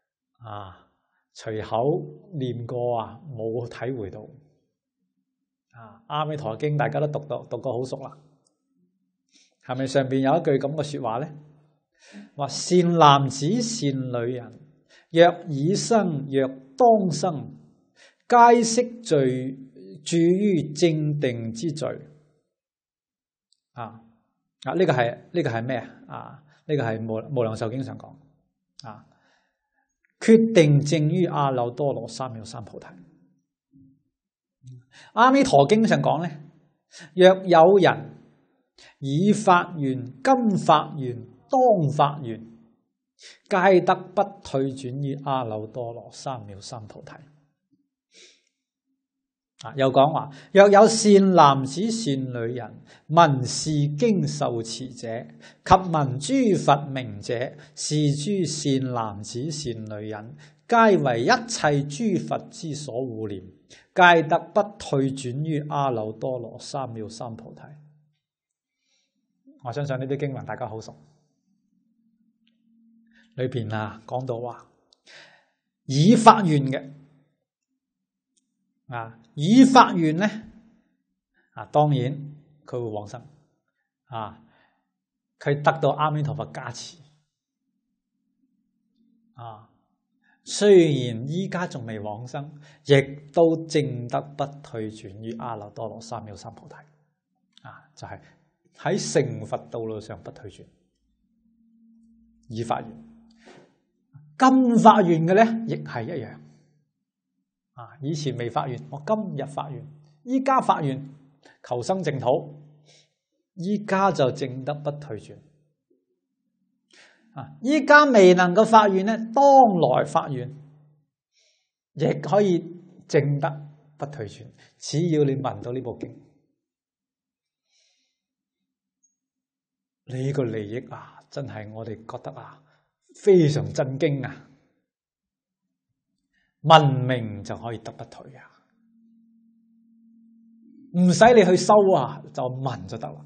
隨口念過冇體會到。阿彌陀經大家都讀過好熟啦，係咪上邊有一句咁嘅說話咧？話善男子善女人，若已生若當生，皆悉住於正定之序。呢個係咩呢個係無量壽經上講決定證於阿耨多羅三藐三菩提。阿彌陀經上講咧，若有人已發願、今發願、當發願，皆得不退轉於阿耨多羅三藐三菩提。又講話，若有善男子善女人，聞是經受持者，及聞諸佛名者，是諸善男子善女人，皆為一切諸佛之所護念，皆得不退轉於阿耨多羅三藐三菩提。我相信呢啲經文大家好熟，裏邊講到話，已發願嘅已發願咧當然佢會往生佢得到阿彌陀佛加持雖然依家仲未往生，亦都證得不退轉於阿耨多羅三藐三菩提就係喺成佛道路上不退轉。已發願，今發願嘅咧亦係一樣啊！以前未發願，我今日發願，依家發願求生淨土，依家就證得不退轉。啊！依家未能夠發願咧，當來發願亦可以證得不退轉。只要你聞到呢部經，呢個利益啊，真係我哋覺得啊，非常震驚啊！聞名就可以得不退啊，唔使你去修啊，就聞就得啦。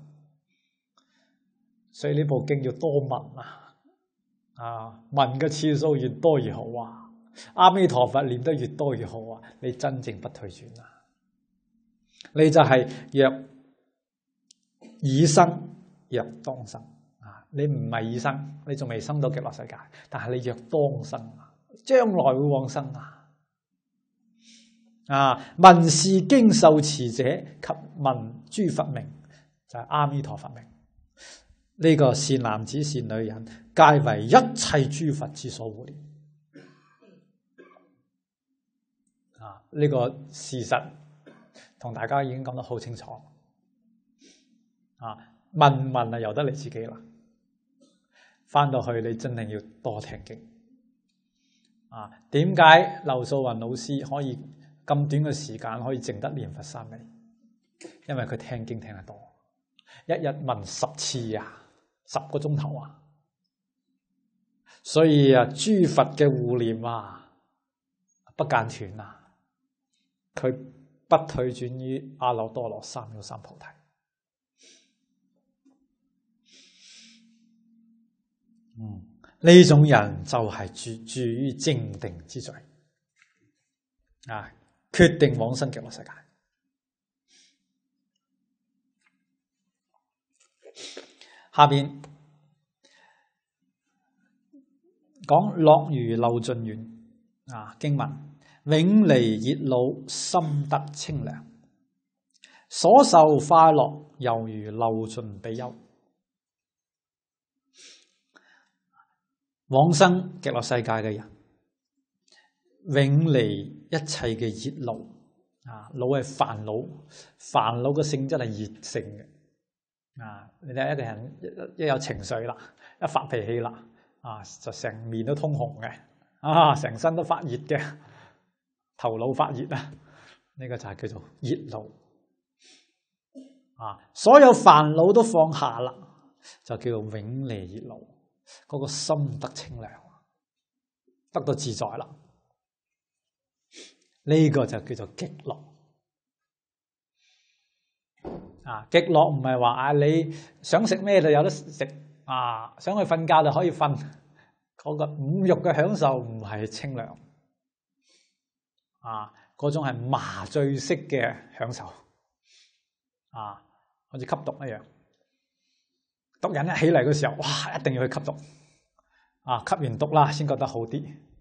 所以呢部經要多聞啊，聞嘅次數越多越好啊。阿彌陀佛念得越多越好啊，你真正不退轉啊。你就係若已生若當生啊，你唔係已生，你仲未生到極樂世界，但係你若當生啊，將來會往生啊。聞是經受持者及聞諸佛名，就係阿彌陀佛名。呢個善男子善女人，皆為一切諸佛之所護念。呢個事實同大家已經講得好清楚。問啊由得你自己啦。翻到去你真係要多聽經。點解劉素雲老師可以咁短嘅時間可以證得念佛三昧？因為佢聽經聽得多，一日聞10次啊，10個鐘頭啊。所以啊，諸佛嘅護念啊，不間斷啊，佢不退轉於阿耨多羅三藐三菩提。呢種人就係住於正定之罪啊，決定往生極樂世界。下邊講樂如漏盡園經文，永離熱惱，心得清涼，所受快樂猶如漏盡比丘。往生極樂世界嘅人，永離一切嘅熱惱。惱係煩惱，煩惱嘅性質係熱性嘅。你睇一個人一有情緒啦，一發脾氣啦，就成面都通紅嘅，成身都發熱嘅，頭腦發熱啊！呢個就係叫做熱惱。所有煩惱都放下啦，就叫做永離熱惱。嗰個心得清涼，得到自在啦。呢個就叫做極樂。極樂唔係話你想食咩就有得食，想去瞓覺就可以瞓。嗰個五欲嘅享受唔係清涼，嗰種係麻醉式嘅享受，好似吸毒一樣。毒癮一起嚟嘅時候，哇！一定要去吸毒，吸完毒啦先覺得好啲，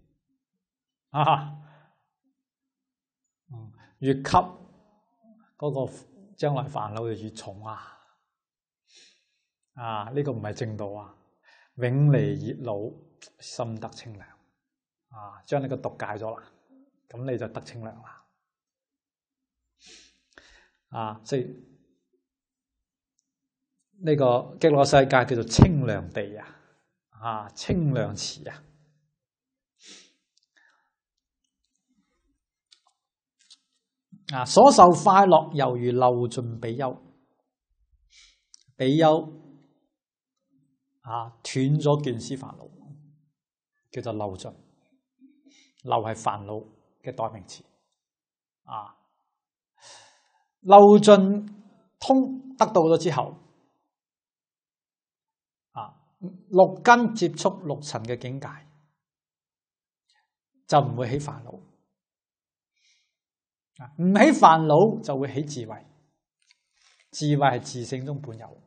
越吸嗰個將來煩惱就越重呢個唔係正道永離熱惱，心得清涼，將呢個毒戒咗啦，咁你就得清涼啦，所以呢個極樂世界叫做清涼地清涼池所受快樂猶如漏盡比丘。比丘斷咗見思煩惱，叫做漏盡。漏係煩惱嘅代名詞。漏盡通得到咗之後，六根接觸六塵嘅境界，就唔會起煩惱。唔起煩惱就會起智慧。智慧係自性中本有。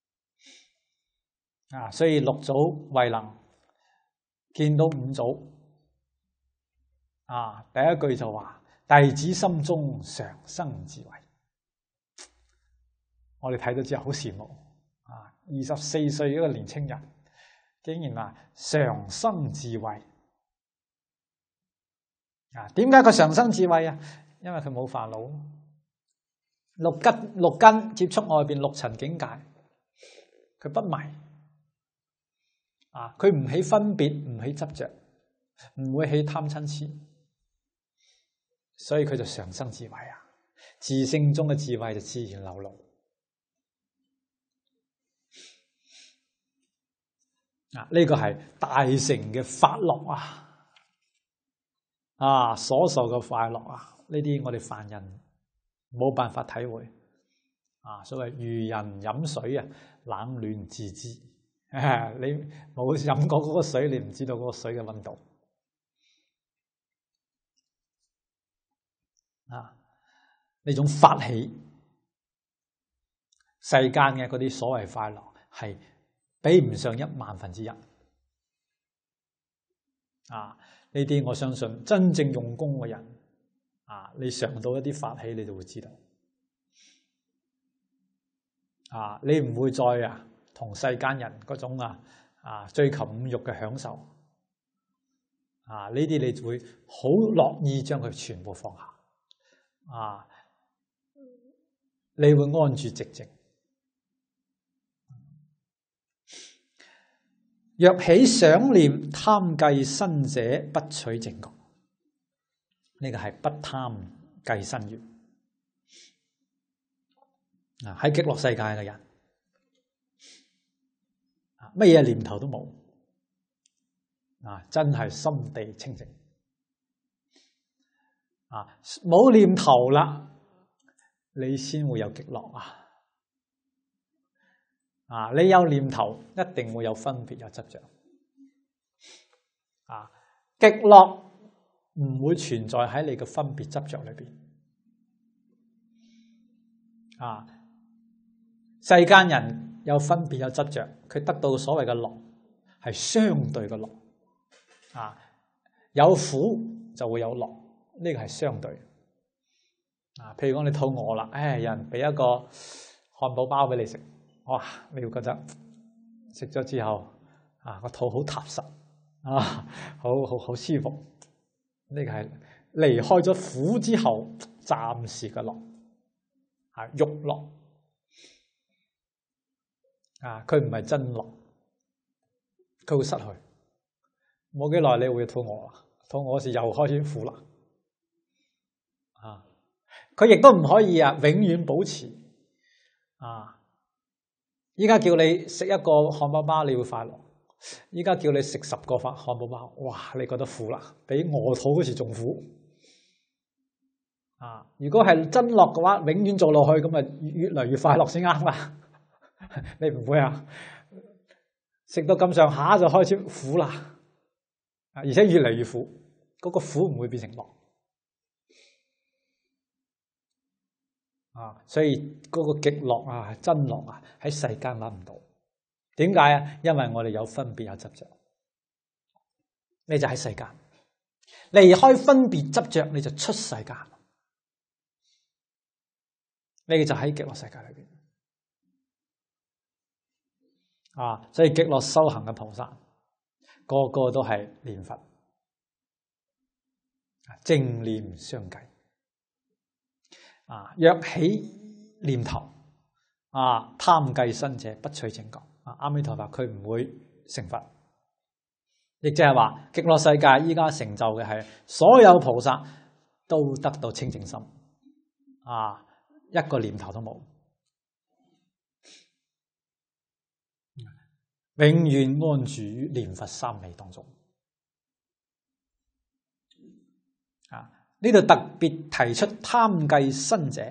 所以六祖慧能見到五祖，第一句就話：弟子心中常生智慧。我哋睇到之後好羨慕。24歲一個年青人，竟然話常生智慧。 啊，點解佢常生智慧啊？因為佢冇煩惱，六根接觸外邊六塵境界，佢不迷，啊，佢唔起分別，唔起執着，唔會起貪嗔痴，所以佢就常生智慧啊！自性中嘅智慧就自然流露。啊，呢個係大乘嘅法樂啊！啊，所受嘅快樂啊，呢啲我哋凡人冇辦法體會。啊，所謂如人飲水啊，冷暖自知。你冇飲過嗰個水，你唔知道嗰個水嘅溫度。啊，呢種法喜，世間嘅嗰啲所謂快樂係比唔上1000000%。啊，呢啲我相信真正用功嘅人，啊，你嘗到一啲法喜，你就會知道。啊，你唔會再同世間人嗰種追求五欲嘅享受。啊，呢啲你會好樂意將佢全部放下。啊，你會安住寂靜。若起想念貪計身者，不取正覺。呢個係不貪計身緣。喺極樂世界嘅人，乜嘢念頭都冇，真係心地清淨。冇念頭啦，你先會有極樂啊！你有念頭，一定會有分別，有執着。極樂唔會存在喺你嘅分別執着裏邊。世間人有分別有執着，佢得到所謂嘅樂係相對嘅樂。有苦就會有樂，呢個係相對。譬如講你肚餓啦，有人俾一個漢堡包俾你食。哇！你會覺得食咗之後個肚好踏實，好舒服。呢個係離開咗苦之後暫時嘅樂，欲樂。佢唔係真樂，佢會失去。冇幾耐你會肚餓啦，肚餓時又開始苦啦。佢亦都唔可以永遠保持。依家叫你食一個漢堡包，你會快樂。依家叫你食10個漢堡包，哇！你覺得苦啦，比餓肚嗰時仲苦。如果係真樂嘅話，永遠做落去咁啊，越嚟越快樂先啱啦。你唔會食到咁上下就開始苦啦，而且越嚟越苦，嗰個苦唔會變成樂。所以嗰個極樂真樂喺世間揾唔到。點解？因為我哋有分別有執着，你就喺世間離開分別執着，你就出世間，你就喺極樂世界裏邊。所以極樂修行嘅菩薩，個個都係念佛，正念相繼。若起念頭，貪計身者，不取正覺。阿彌陀佛佢唔會成佛，亦即係話極樂世界依家成就嘅係所有菩薩都得到清淨心，一個念頭都冇，永遠安住於念佛三昧當中。呢度特別提出貪計身者，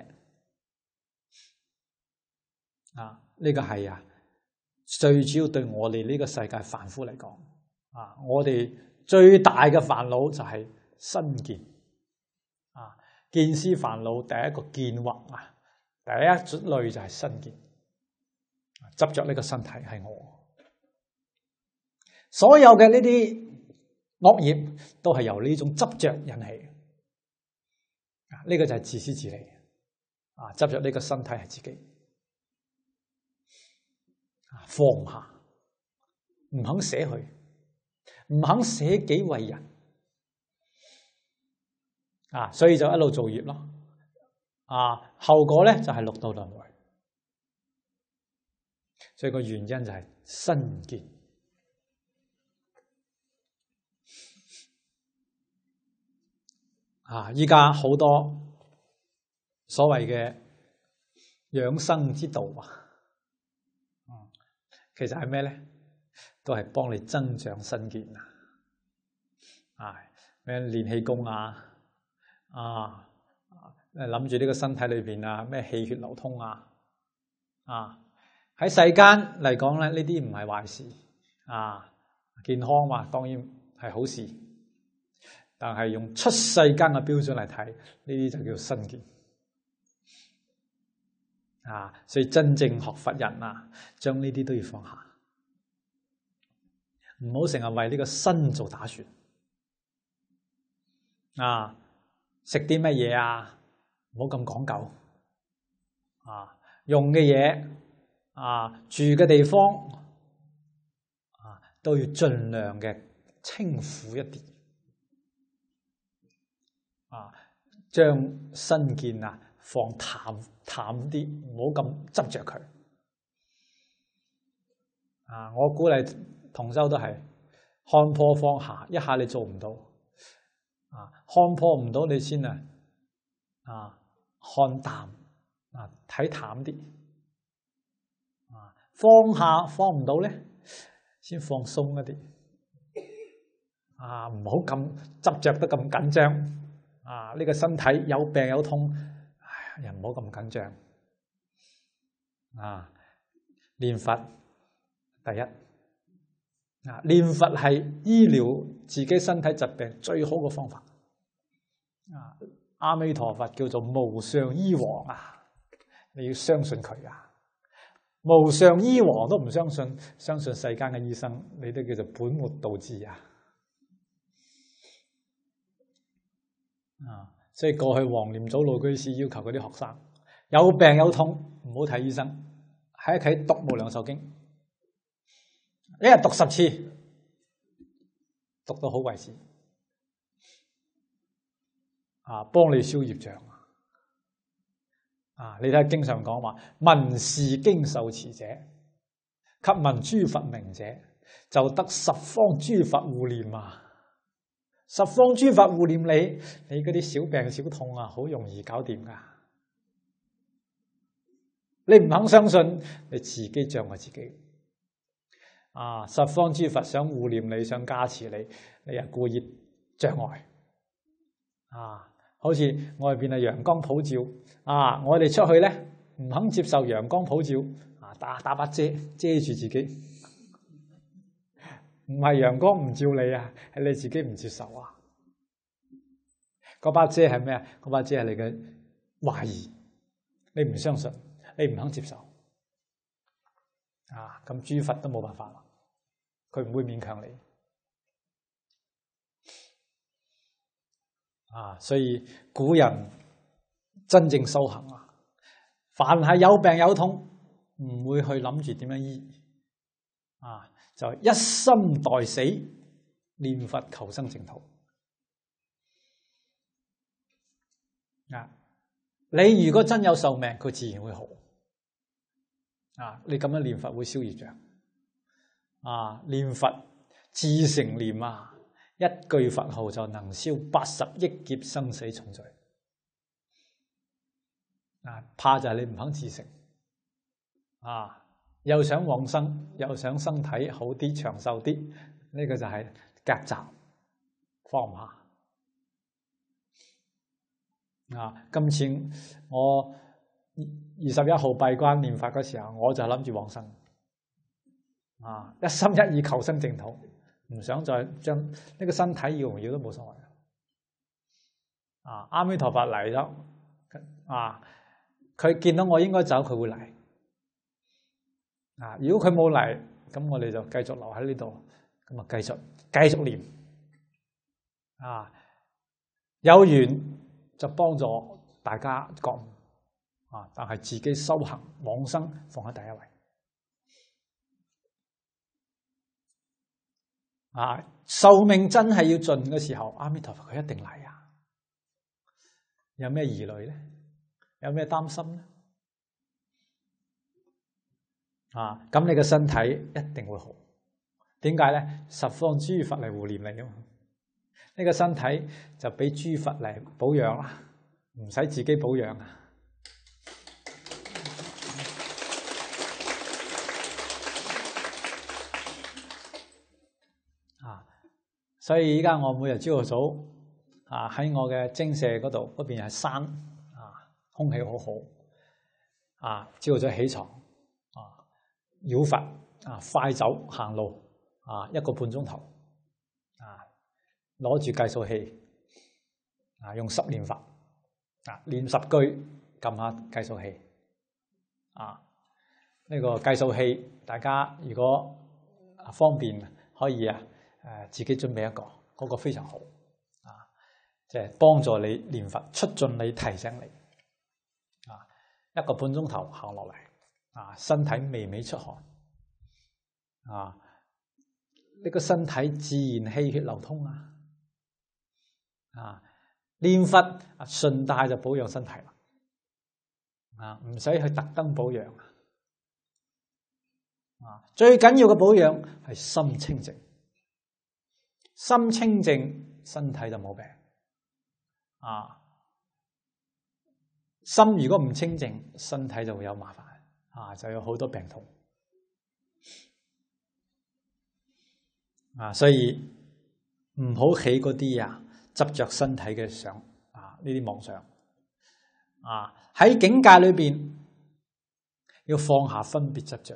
呢個係最主要對我哋呢個世界凡夫嚟講，我哋最大嘅煩惱就係身見。見思煩惱第一個見惑，第一類就係身見，執着呢個身體係我。所有嘅呢啲惡業都係由呢種執着引起。呢個就係自私自利，執着呢個身體係自己，放下，唔肯捨去，唔肯捨己為人， 所以就一路造業咯。後果咧就係六道輪迴。所以個原因就係身見。依家好多所謂嘅養生之道其實係咩咧？都係幫你增長身見咩練氣功諗住呢個身體裏邊咩氣血流通喺世間嚟講咧，呢啲唔係壞事健康嘛，當然係好事。但係用出世間嘅標準嚟睇，呢啲就叫身見所以真正學佛人將呢啲都要放下，唔好成日為呢個身做打算食啲乜嘢唔好咁講究用嘅嘢住嘅地方都要盡量嘅清苦一啲將身見放淡啲，唔好咁執着佢我鼓勵同修都係看破放下，一下你做唔到看破唔到你先看淡睇淡啲放下放唔到咧，先放鬆一啲唔好咁執着得咁緊張呢個身體有病有痛，又唔好咁緊張念佛第一念佛係醫療自己身體疾病最好嘅方法阿彌陀佛叫做無上醫王你要相信佢無上醫王都唔相信，相信世間嘅醫生，你都叫做本末倒置所以過去黃念祖老居士要求嗰啲學生有病有痛唔好睇醫生，喺屋企讀無量壽經，一日讀10次，讀到好為止幫你消業障你睇經常講話聞是經受持者及聞諸佛名者，就得十方諸佛護念十方諸佛護念你嗰啲小病小痛好容易搞掂噶。你唔肯相信，你自己障礙自己十方諸佛想護念你，想加持你，你又故意障礙好似外邊係陽光普照我哋出去咧唔肯接受陽光普照打把遮住自己，唔係陽光唔照你係你自己唔接受嗰把遮係咩嗰把遮係你嘅懷疑，你唔相信，你唔肯接受咁諸佛都冇辦法啦，佢唔會勉強你所以古人真正修行凡係有病有痛，唔會去諗住點樣醫就一心待死，念佛求生淨土你如果真有壽命，佢自然會好你咁樣念佛會消業障念佛至誠念一句佛號就能消80億劫生死重罪怕就係你唔肯至誠又想往生，又想身體好啲長壽啲，呢個就係夾雜放唔下今次我21號閉關念法嗰時候，我就諗住往生一心一意求生淨土，唔想再將呢個身體要唔要都冇所謂阿彌陀佛嚟咗佢見到我應該走，佢會嚟如果佢冇嚟，咁我哋就繼續留喺呢度，咁繼續念有緣就幫助大家覺悟但係自己修行往生放喺第一位壽命真係要盡嘅時候，阿彌陀佛佢一定嚟有咩疑慮咧？有咩擔心咧？咁你嘅身體一定會好。點解咧？十方諸佛嚟護念你啊嘛！呢個身體就俾諸佛嚟保養啦，唔使自己保養啊！所以依家我每日朝頭早喺我嘅精舍嗰度，嗰邊係山空氣好好朝頭早起床繞佛快走行路1個半鐘頭攞住計數器用10念法念10句，撳下計數器呢個計數器，大家如果方便可以自己準備一個，嗰個非常好即係幫助你念佛，促進你提醒你1個半鐘頭行落嚟身體微微出汗呢個身體自然氣血流通念佛順帶就保養身體啦唔使去特登保養最緊要嘅保養係心清淨，心清淨身體就冇病心如果唔清淨，身體就會有麻煩就有好多病痛所以唔好起嗰啲執着身體嘅想呢啲妄想喺境界裏邊要放下分別執着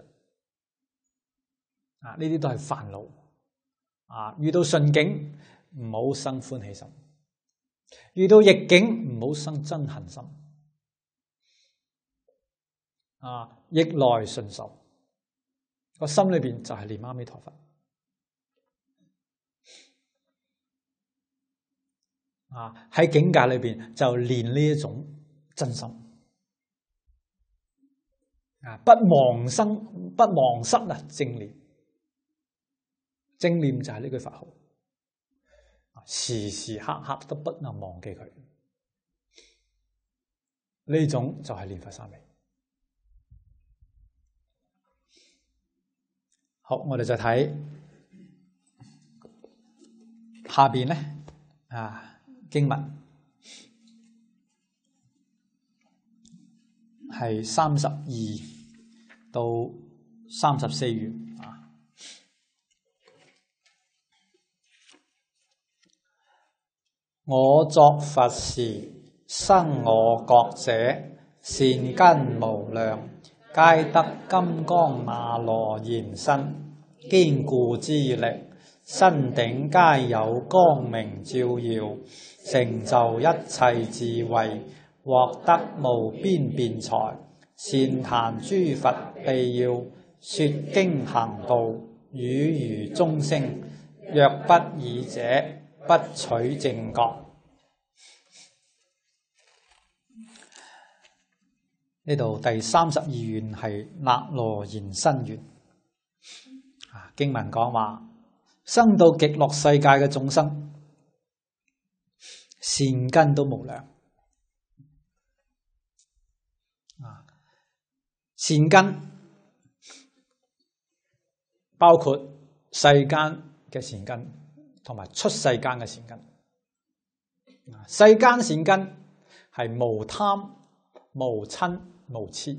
呢啲都係煩惱遇到順境唔好生歡喜心，遇到逆境唔好生憎恨心逆來順受，個心裏邊就係念阿彌陀佛喺境界裏邊就練呢一種真心不忘生不忘失正念，正念就係呢句佛號時時刻刻都不能忘記佢，呢種就係念佛三昧。好，我哋再睇下邊咧經文係32到34願我作佛時，生我覺者，善根無量，皆得金剛那羅延身，堅固之力，身頂皆有光明照耀，成就一切智慧，獲得無邊辯才，善談諸佛秘要，說經行道，語如鐘聲，若不爾者，不取正覺。呢度第32願係那羅延身願經文講話，生到極樂世界嘅眾生，善根都無量善根包括世間嘅善根同埋出世間嘅善根。世間善根係無貪、無嗔、無痴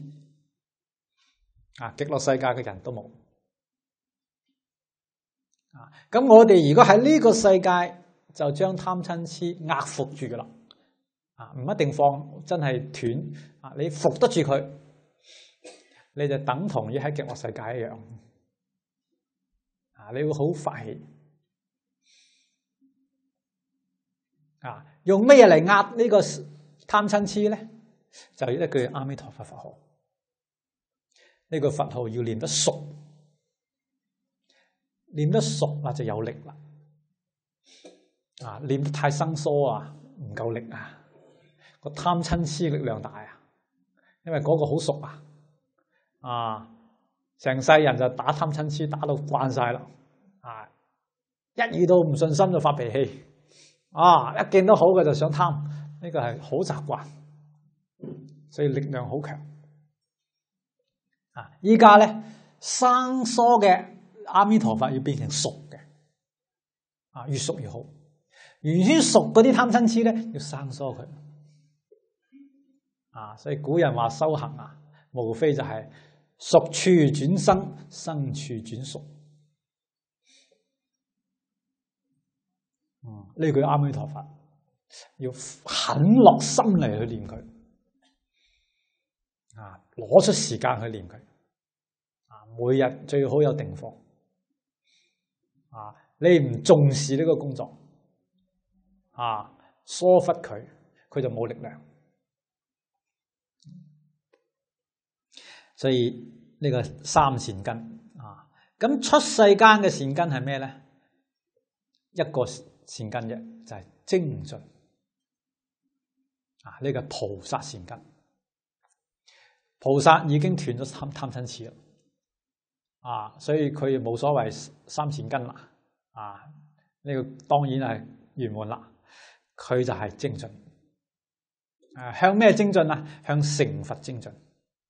極樂世界嘅人都冇咁我哋如果喺呢個世界就將貪嗔痴壓服住噶啦唔一定放真係斷你服得住佢，你就等同於喺極樂世界一樣你會好發氣用乜嘢嚟壓呢個貪嗔痴咧？就係一句阿彌陀佛佛號，呢個佛號要念得熟，念得熟就有力啦念得太生疏唔夠力個貪嗔痴力量大因為嗰個好熟成世人就打貪嗔痴打到慣晒啦一遇到唔順心就發脾氣一見到好嘅就想貪， 呢個係好習慣，所以力量好強。依家咧生疏嘅阿彌陀佛要變成熟嘅，越熟越好。原先熟嗰啲貪嗔癡咧，要生疏佢。所以古人話修行無非就係熟處轉生，生處轉熟。呢句阿彌陀佛要狠落心嚟去念佢，攞出時間去念佢。每日最好有定課。你唔重視呢個工作，疏忽佢，佢就冇力量。所以呢個三善根咁出世間嘅善根係咩咧？一個善根啫，就係精進。呢個菩薩善根，菩薩已經斷咗貪嗔癡啦。所以佢冇所謂三善根啦。呢個當然係圓滿啦。佢就係精進。向咩精進啊？向成佛精進。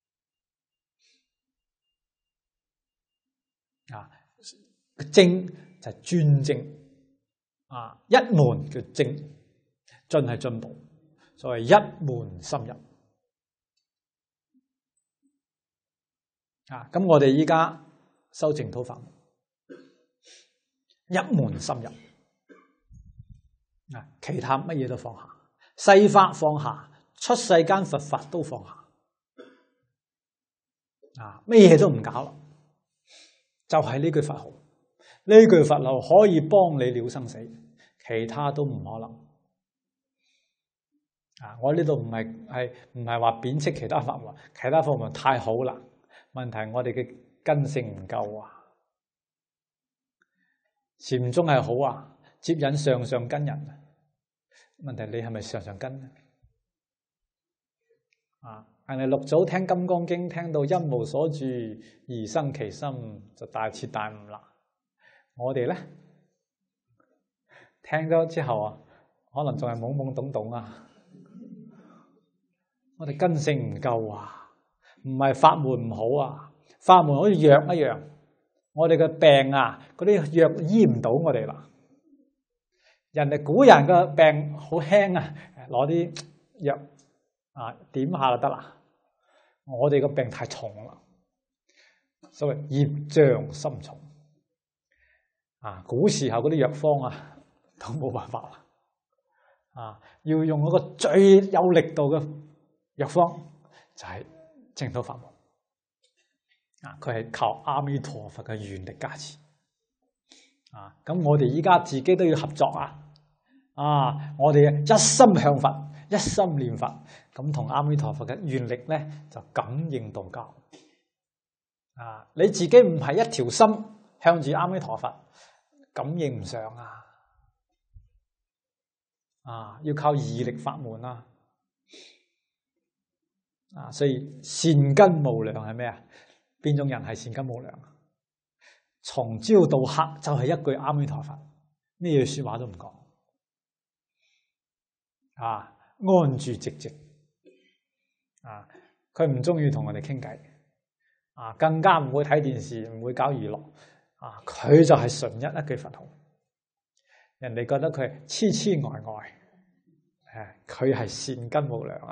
精就係專精。一門叫精，進係進步，所謂一門深入。咁我哋依家修淨土法門，一門深入。其他乜嘢都放下，世法放下，出世間佛法都放下。乜嘢都唔搞啦，就係呢句佛號。呢句佛號可以幫你了生死，其他都唔可能。我呢度唔係話貶斥其他法門，其他法門太好啦。問題我哋嘅根性唔夠啊。禪宗係好接引上上根人。問題你係咪上上根呢？人哋六祖聽《金剛經》聽到一無所住而生其心，就大徹大悟啦。我哋咧聽咗之後可能仲係懵懵懂懂我哋根性唔夠唔係法門唔好法門好似藥一樣，我哋嘅病嗰啲藥醫唔到我哋啦。人哋古人嘅病好輕攞啲藥點下就得啦。我哋個病太重啦，所謂業障深重。古時候嗰啲藥方都冇辦法啦。要用嗰個最有力度嘅藥方，就係淨土法門。佢係靠阿彌陀佛嘅願力加持。咁我哋依家自己都要合作我哋一心向佛，一心念佛，咁同阿彌陀佛嘅願力咧就感應道交。你自己唔係一條心向住阿彌陀佛，感應唔上要靠義力法門所以善根無量係咩邊種人係善根無量？從朝到黑就係一句阿彌陀佛，咩說話都唔講。安住寂靜。佢唔中意同我哋傾偈。更加唔會睇電視，唔會搞娛樂。佢就係純一句佛號。人哋覺得佢係痴痴呆呆，佢係善根無量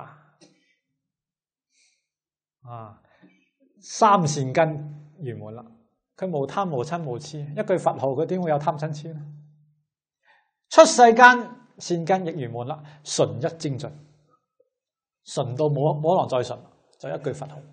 三善根圓滿啦。佢無貪無嗔無痴，一句佛號佢點會有貪嗔痴呢？出世間善根亦圓滿啦，純一精進，純到冇可能再純，就一句佛號。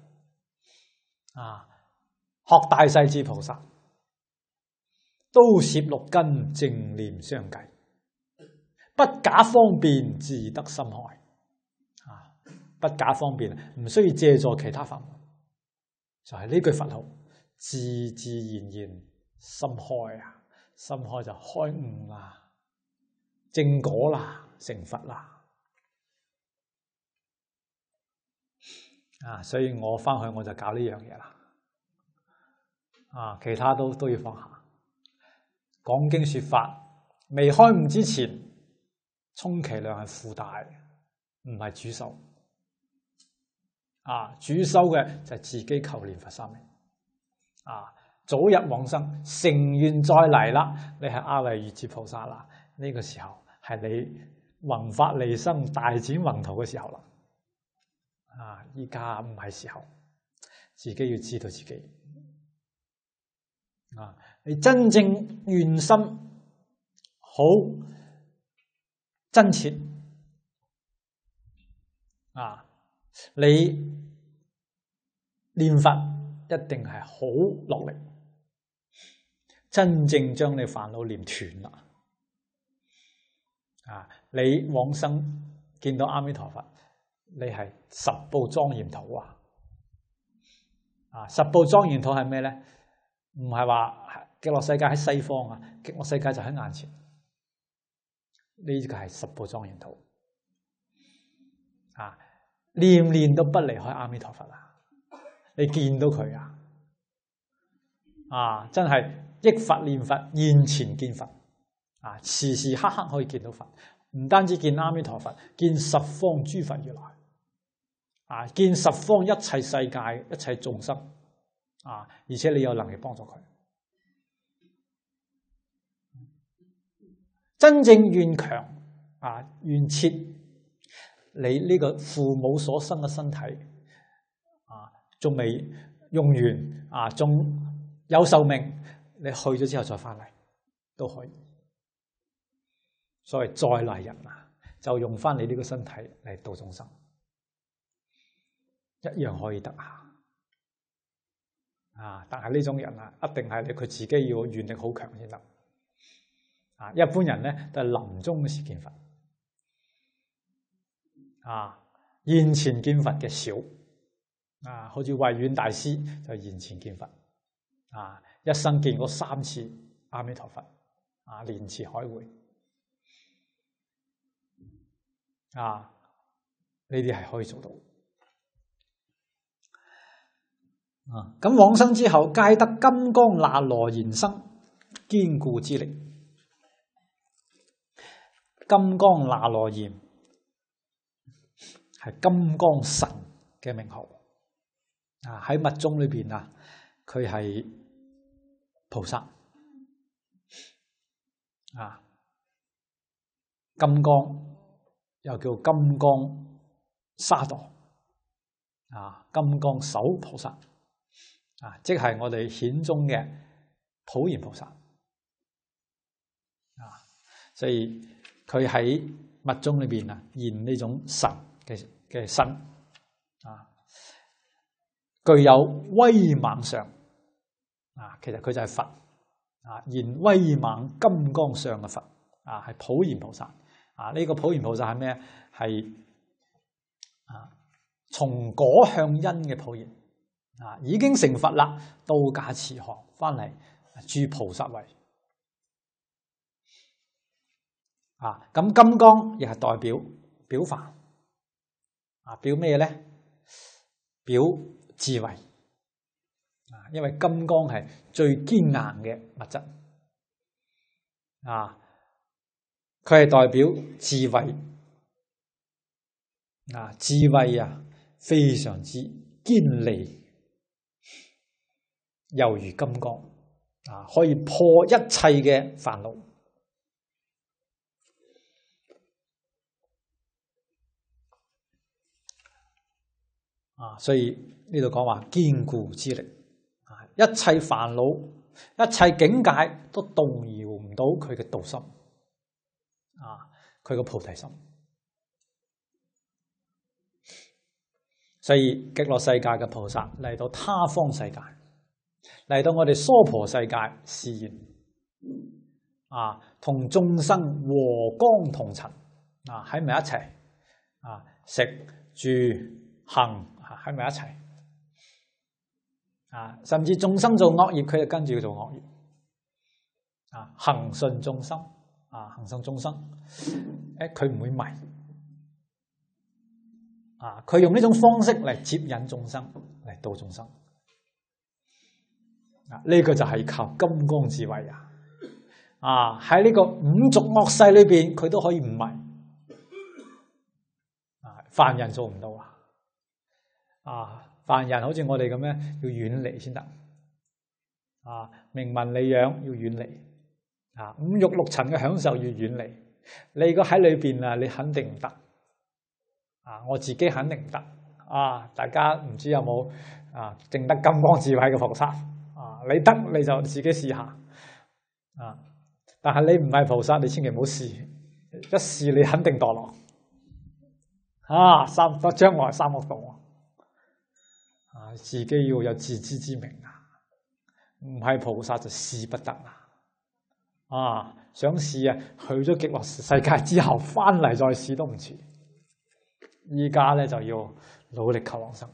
學大勢至菩薩，都攝六根正念相繼，不假方便自得心開。不假方便，唔需要借助其他法門，就係呢句佛號，自自然然心開心開就開悟啦，正果啦，成佛啦。所以我翻去我就搞呢樣嘢啦。其他都要放下。講經說法，未開悟之前，充其量係附帶。 唔係主修。主修嘅就係自己求念佛三昧。早日往生，成願再嚟啦，你係阿惟越致菩薩啦，呢個時候係你弘法利生、大展宏圖嘅時候啦。依家唔係時候，自己要知道自己。你真正願心好真切，你念佛一定係好落力，真正將你煩惱念斷啦。你往生見到阿彌陀佛，你係十報莊嚴土啊！十報莊嚴土係咩咧？唔係話極樂世界喺西方啊，極樂世界就喺眼前。呢個係十報莊嚴土。念念都不離開阿彌陀佛啊！你見到佢真係憶佛念佛，現前見佛。時時刻刻可以見到佛，唔單止見阿彌陀佛，見十方諸佛如來，見十方一切世界一切眾生，而且你有能力幫助佢。真正願強願切，你呢個父母所生嘅身體仲未用完仲有壽命，你去咗之後再翻嚟都可以。所謂再嚟人就用翻你呢個身體嚟度眾生，一樣可以得但係呢種人一定係佢自己要願力好強先得。一般人咧都係臨終時見佛，現前見佛嘅少，好似慧遠大師就現前見佛，一生見過3次阿彌陀佛，蓮池海會，呢啲係可以做到。咁往生之後，皆得金剛那羅延生堅固之力。金剛那羅延係金剛神嘅名號，喺密宗裏邊佢係菩薩，金剛又叫金剛沙埵，金剛手菩薩，即係我哋顯宗嘅普賢菩薩，所以佢喺密宗裏邊現呢種神嘅身，具有威猛相，其實佢就係佛，現威猛金剛相嘅佛，係普賢菩薩。呢個普賢菩薩係咩？係從果向因嘅普賢，已經成佛啦，到駕慈航翻嚟住菩薩位。咁金剛亦係代表法，表咩咧？表智慧，因為金剛係最堅硬嘅物質，佢係代表智慧，智慧非常之堅利，猶如金剛，可以破一切嘅煩惱。所以呢度講話堅固之力，一切煩惱、一切境界都動搖唔到佢嘅道心，佢個菩提心。所以極樂世界嘅菩薩嚟到他方世界，嚟到我哋娑婆世界示現，同眾生和光同塵，喺埋一齊，食住行喺埋一齊，甚至眾生做惡業，佢就跟住做惡業，行順眾生，行順眾生，佢唔會迷，佢用呢種方式嚟接引眾生，嚟度眾生，呢個就係靠金剛智慧喺呢個五濁惡世裏邊，佢都可以唔迷， 凡人做唔到凡人好似我哋咁樣要遠離先得名聞利養要遠離五欲六塵嘅享受要遠離。你如果喺裏邊你肯定唔得我自己肯定唔得大家唔知有冇證得金剛智慧嘅菩薩你得你就自己試下但係你唔係菩薩，你千祈唔好試，一試你肯定墮落將來三惡道自己要有自知之明唔係菩薩就試不得想試去咗極樂世界之後翻嚟再試都唔遲。依家咧就要努力求往生。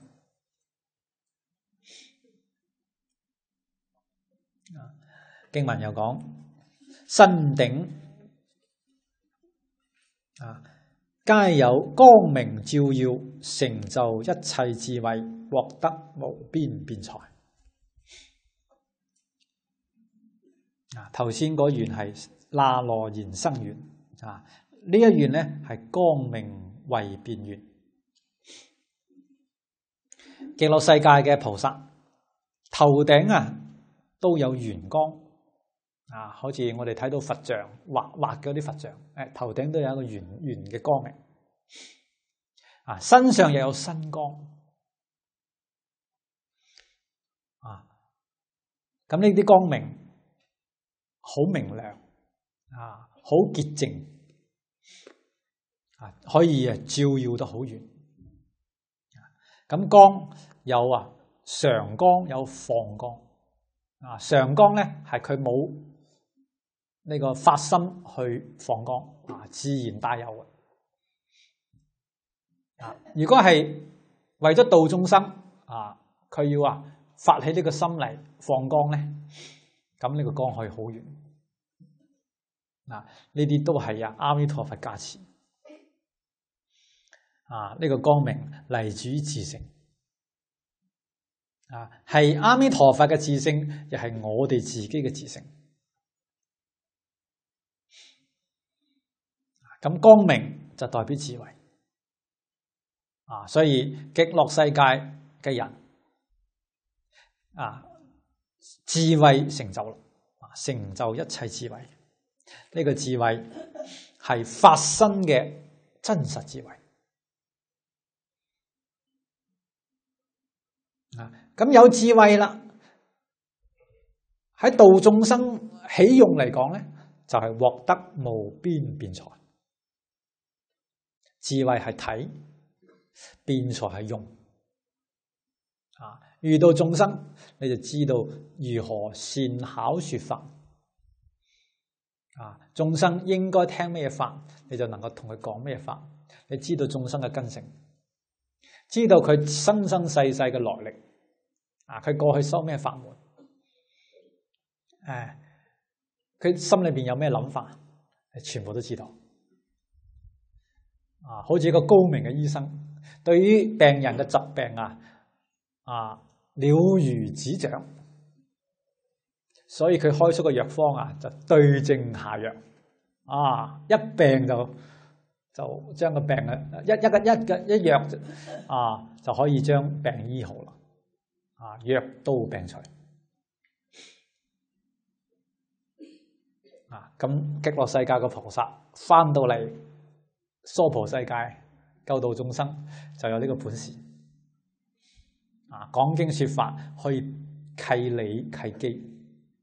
經文又講身頂皆有光明照耀，成就一切智慧，獲得無邊辯才。頭先嗰願係那羅延生願呢一願呢係光明慧辯願。極樂世界嘅菩薩頭頂都有圓光好似我哋睇到佛像畫嗰啲佛像頭頂都有一個圓嘅光明身上又有身光咁呢啲光明好明亮好潔淨可以照耀得好遠。咁光有常光有放光常光咧係佢冇呢個發心去放光自然帶有嘅如果係為咗度眾生佢要發起呢個心嚟放光咧，咁呢個光可以好遠呢啲都係阿彌陀佛加持呢個光明嚟自於自性係阿彌陀佛嘅自性，亦係我哋自己嘅自性。咁光明就代表智慧所以極樂世界嘅人智慧成就啦，成就一切智慧。呢個智慧係發生嘅真實智慧咁有智慧啦，喺度眾生起用嚟講咧，就係獲得無邊辯才。智慧係睇，辯才係用遇到眾生你就知道如何善巧說法眾生應該聽咩法，你就能夠同佢講咩法。你知道眾生嘅根性，知道佢生生世世嘅來歷佢過去修咩法門佢心裏邊有咩諗法，你全部都知道好似一個高明嘅醫生，對於病人嘅疾病了如指掌，所以佢開出個藥方就對症下藥一病就將個病一藥就可以將病醫好啦藥到病除咁極樂世界嘅菩薩翻到嚟娑婆世界救度眾生就有呢個本事講經說法可以契理契機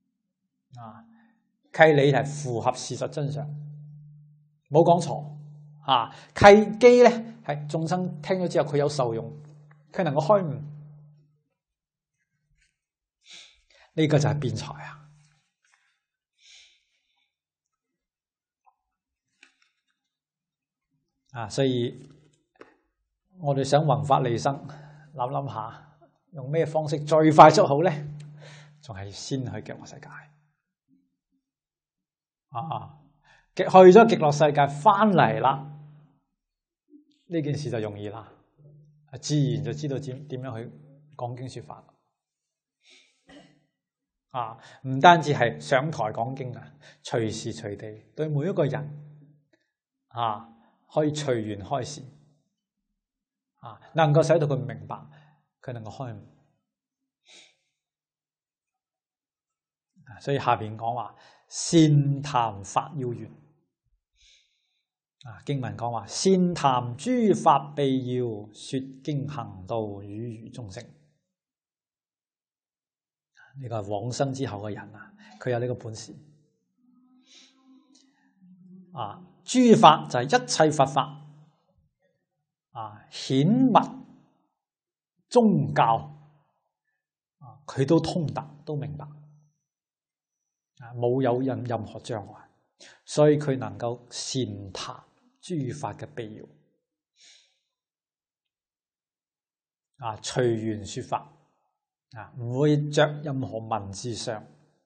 契理係符合事實真相，冇講錯契機咧係眾生聽咗之後佢有受用，佢能夠開悟，呢個就係辯才所以我哋想弘法利生，諗下用咩方式最快速好咧？仲係先去極樂世界去咗極樂世界翻嚟啦，呢件事就容易啦，自然就知道點樣去講經說法唔單止係上台講經隨時隨地對每一個人可以隨緣開示能夠使到佢明白，佢能夠開悟。所以下邊講話善談法要圓。經文講話善談諸法秘要，說經行道語如眾生。呢個係往生之後嘅人佢有呢個本事。諸法就係一切佛法。顯密宗教佢都通達，都明白，冇有任何障礙，所以佢能夠善談諸法嘅秘要，隨緣說法，唔會着任何文字上，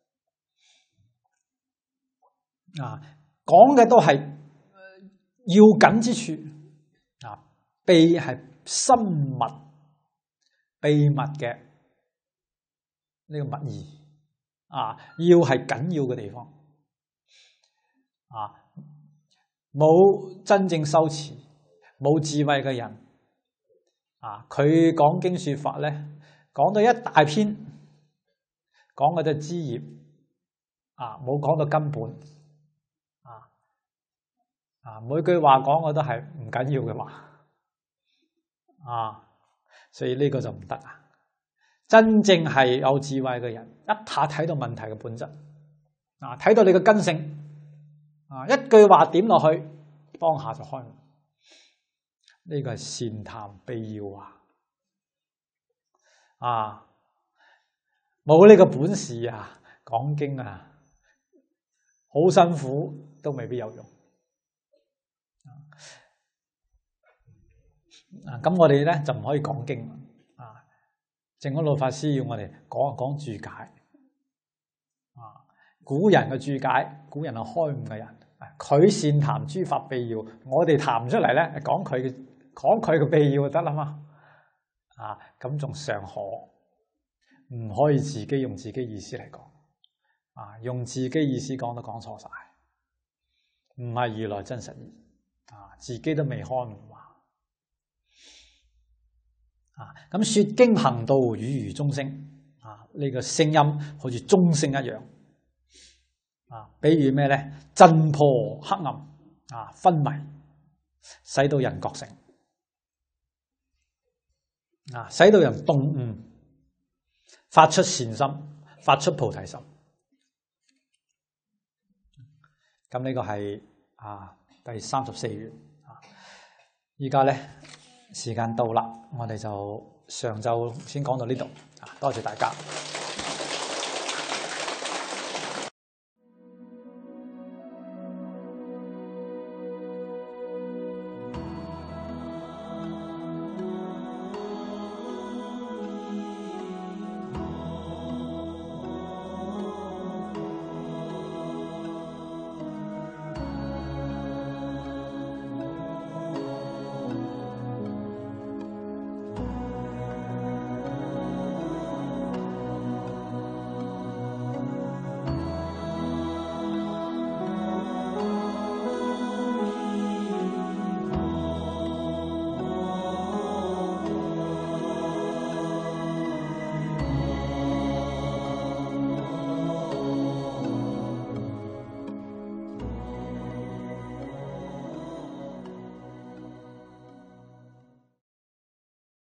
講嘅都係要緊之處。秘係深密秘密嘅呢個密意，要係緊要嘅地方，冇真正修持、冇智慧嘅人，佢講經說法咧，講到一大篇，講嘅都係枝葉，冇講到根本，每句話講嘅都係唔緊要嘅話。所以呢個就唔得。真正係有智慧嘅人，一下睇到問題嘅本質，睇到你嘅根性，一句話點落去，當下就開悟。呢個係善談秘要冇呢個本事講經好辛苦，都未必有用。咁我哋咧就唔可以講經淨空老法師要我哋講一講注解。古人嘅注解，古人係開悟嘅人，佢善談諸法秘要，我哋談出嚟咧，講佢嘅秘要就得啦嘛。咁仲尚可，唔可以自己用自己意思嚟講。用自己意思講都講錯晒，唔係如來真實義。自己都未開悟。咁說經行道語如眾生，呢個聲音好似鐘聲一樣。比如咩咧？震破黑暗，昏迷，使到人覺醒，使到人頓悟，發出善心，發出菩提心。咁呢個係第34願。依家咧時間到啦，我哋就上晝先講到呢度。多謝大家。